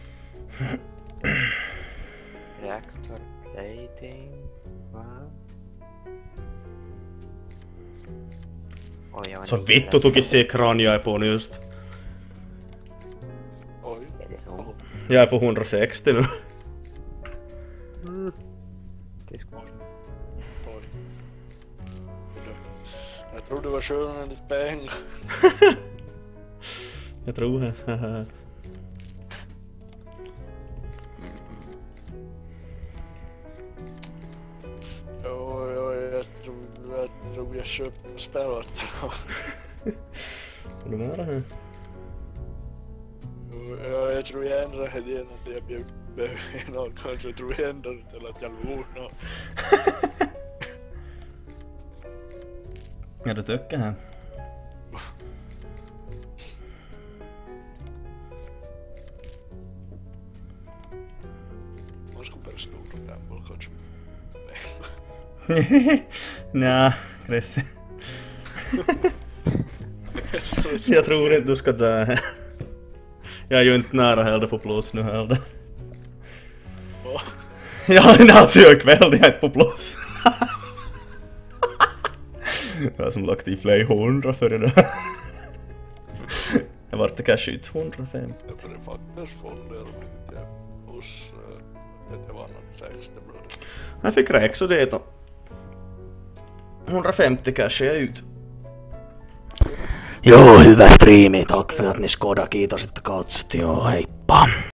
Reaktor plating. Va? Oj, jag var Så nere. vittu toki se ekran jag är på nu just. Oj. Är det så? Jag är på hundrasextio nu. Discord. Oj. Jag tror du var skön med ditt pengar. Jag tror det. Haha. Jo, jo, jag tror jag, tror jag köpte spelet. Är du med det här? Ja, jag tror jag ändrade helgen att jag bjöd någon. Kanske tror jag ändrade till att jag låg. Ja, du tycker här. Man ska börja stora gamble kanske. Nja, Chris. Jag tror inte du ska säga. Jag är ju inte nära heller på plus nu heller. Oh. Ja, men alltså jag är kväll, jag är inte på plus. Jag har som lagt i flera hundra för det där. Jag vart kanske ut hundrafemtio. Jag började faktiskt fundera om inte jag hos att det var något sextio bröder. Jag fick räksa det då. hundrafemtio kanske jag ut. Joo, hyvä striimi. Tack för att ni skådade. Kiitos, että katsot. Joo, heippa.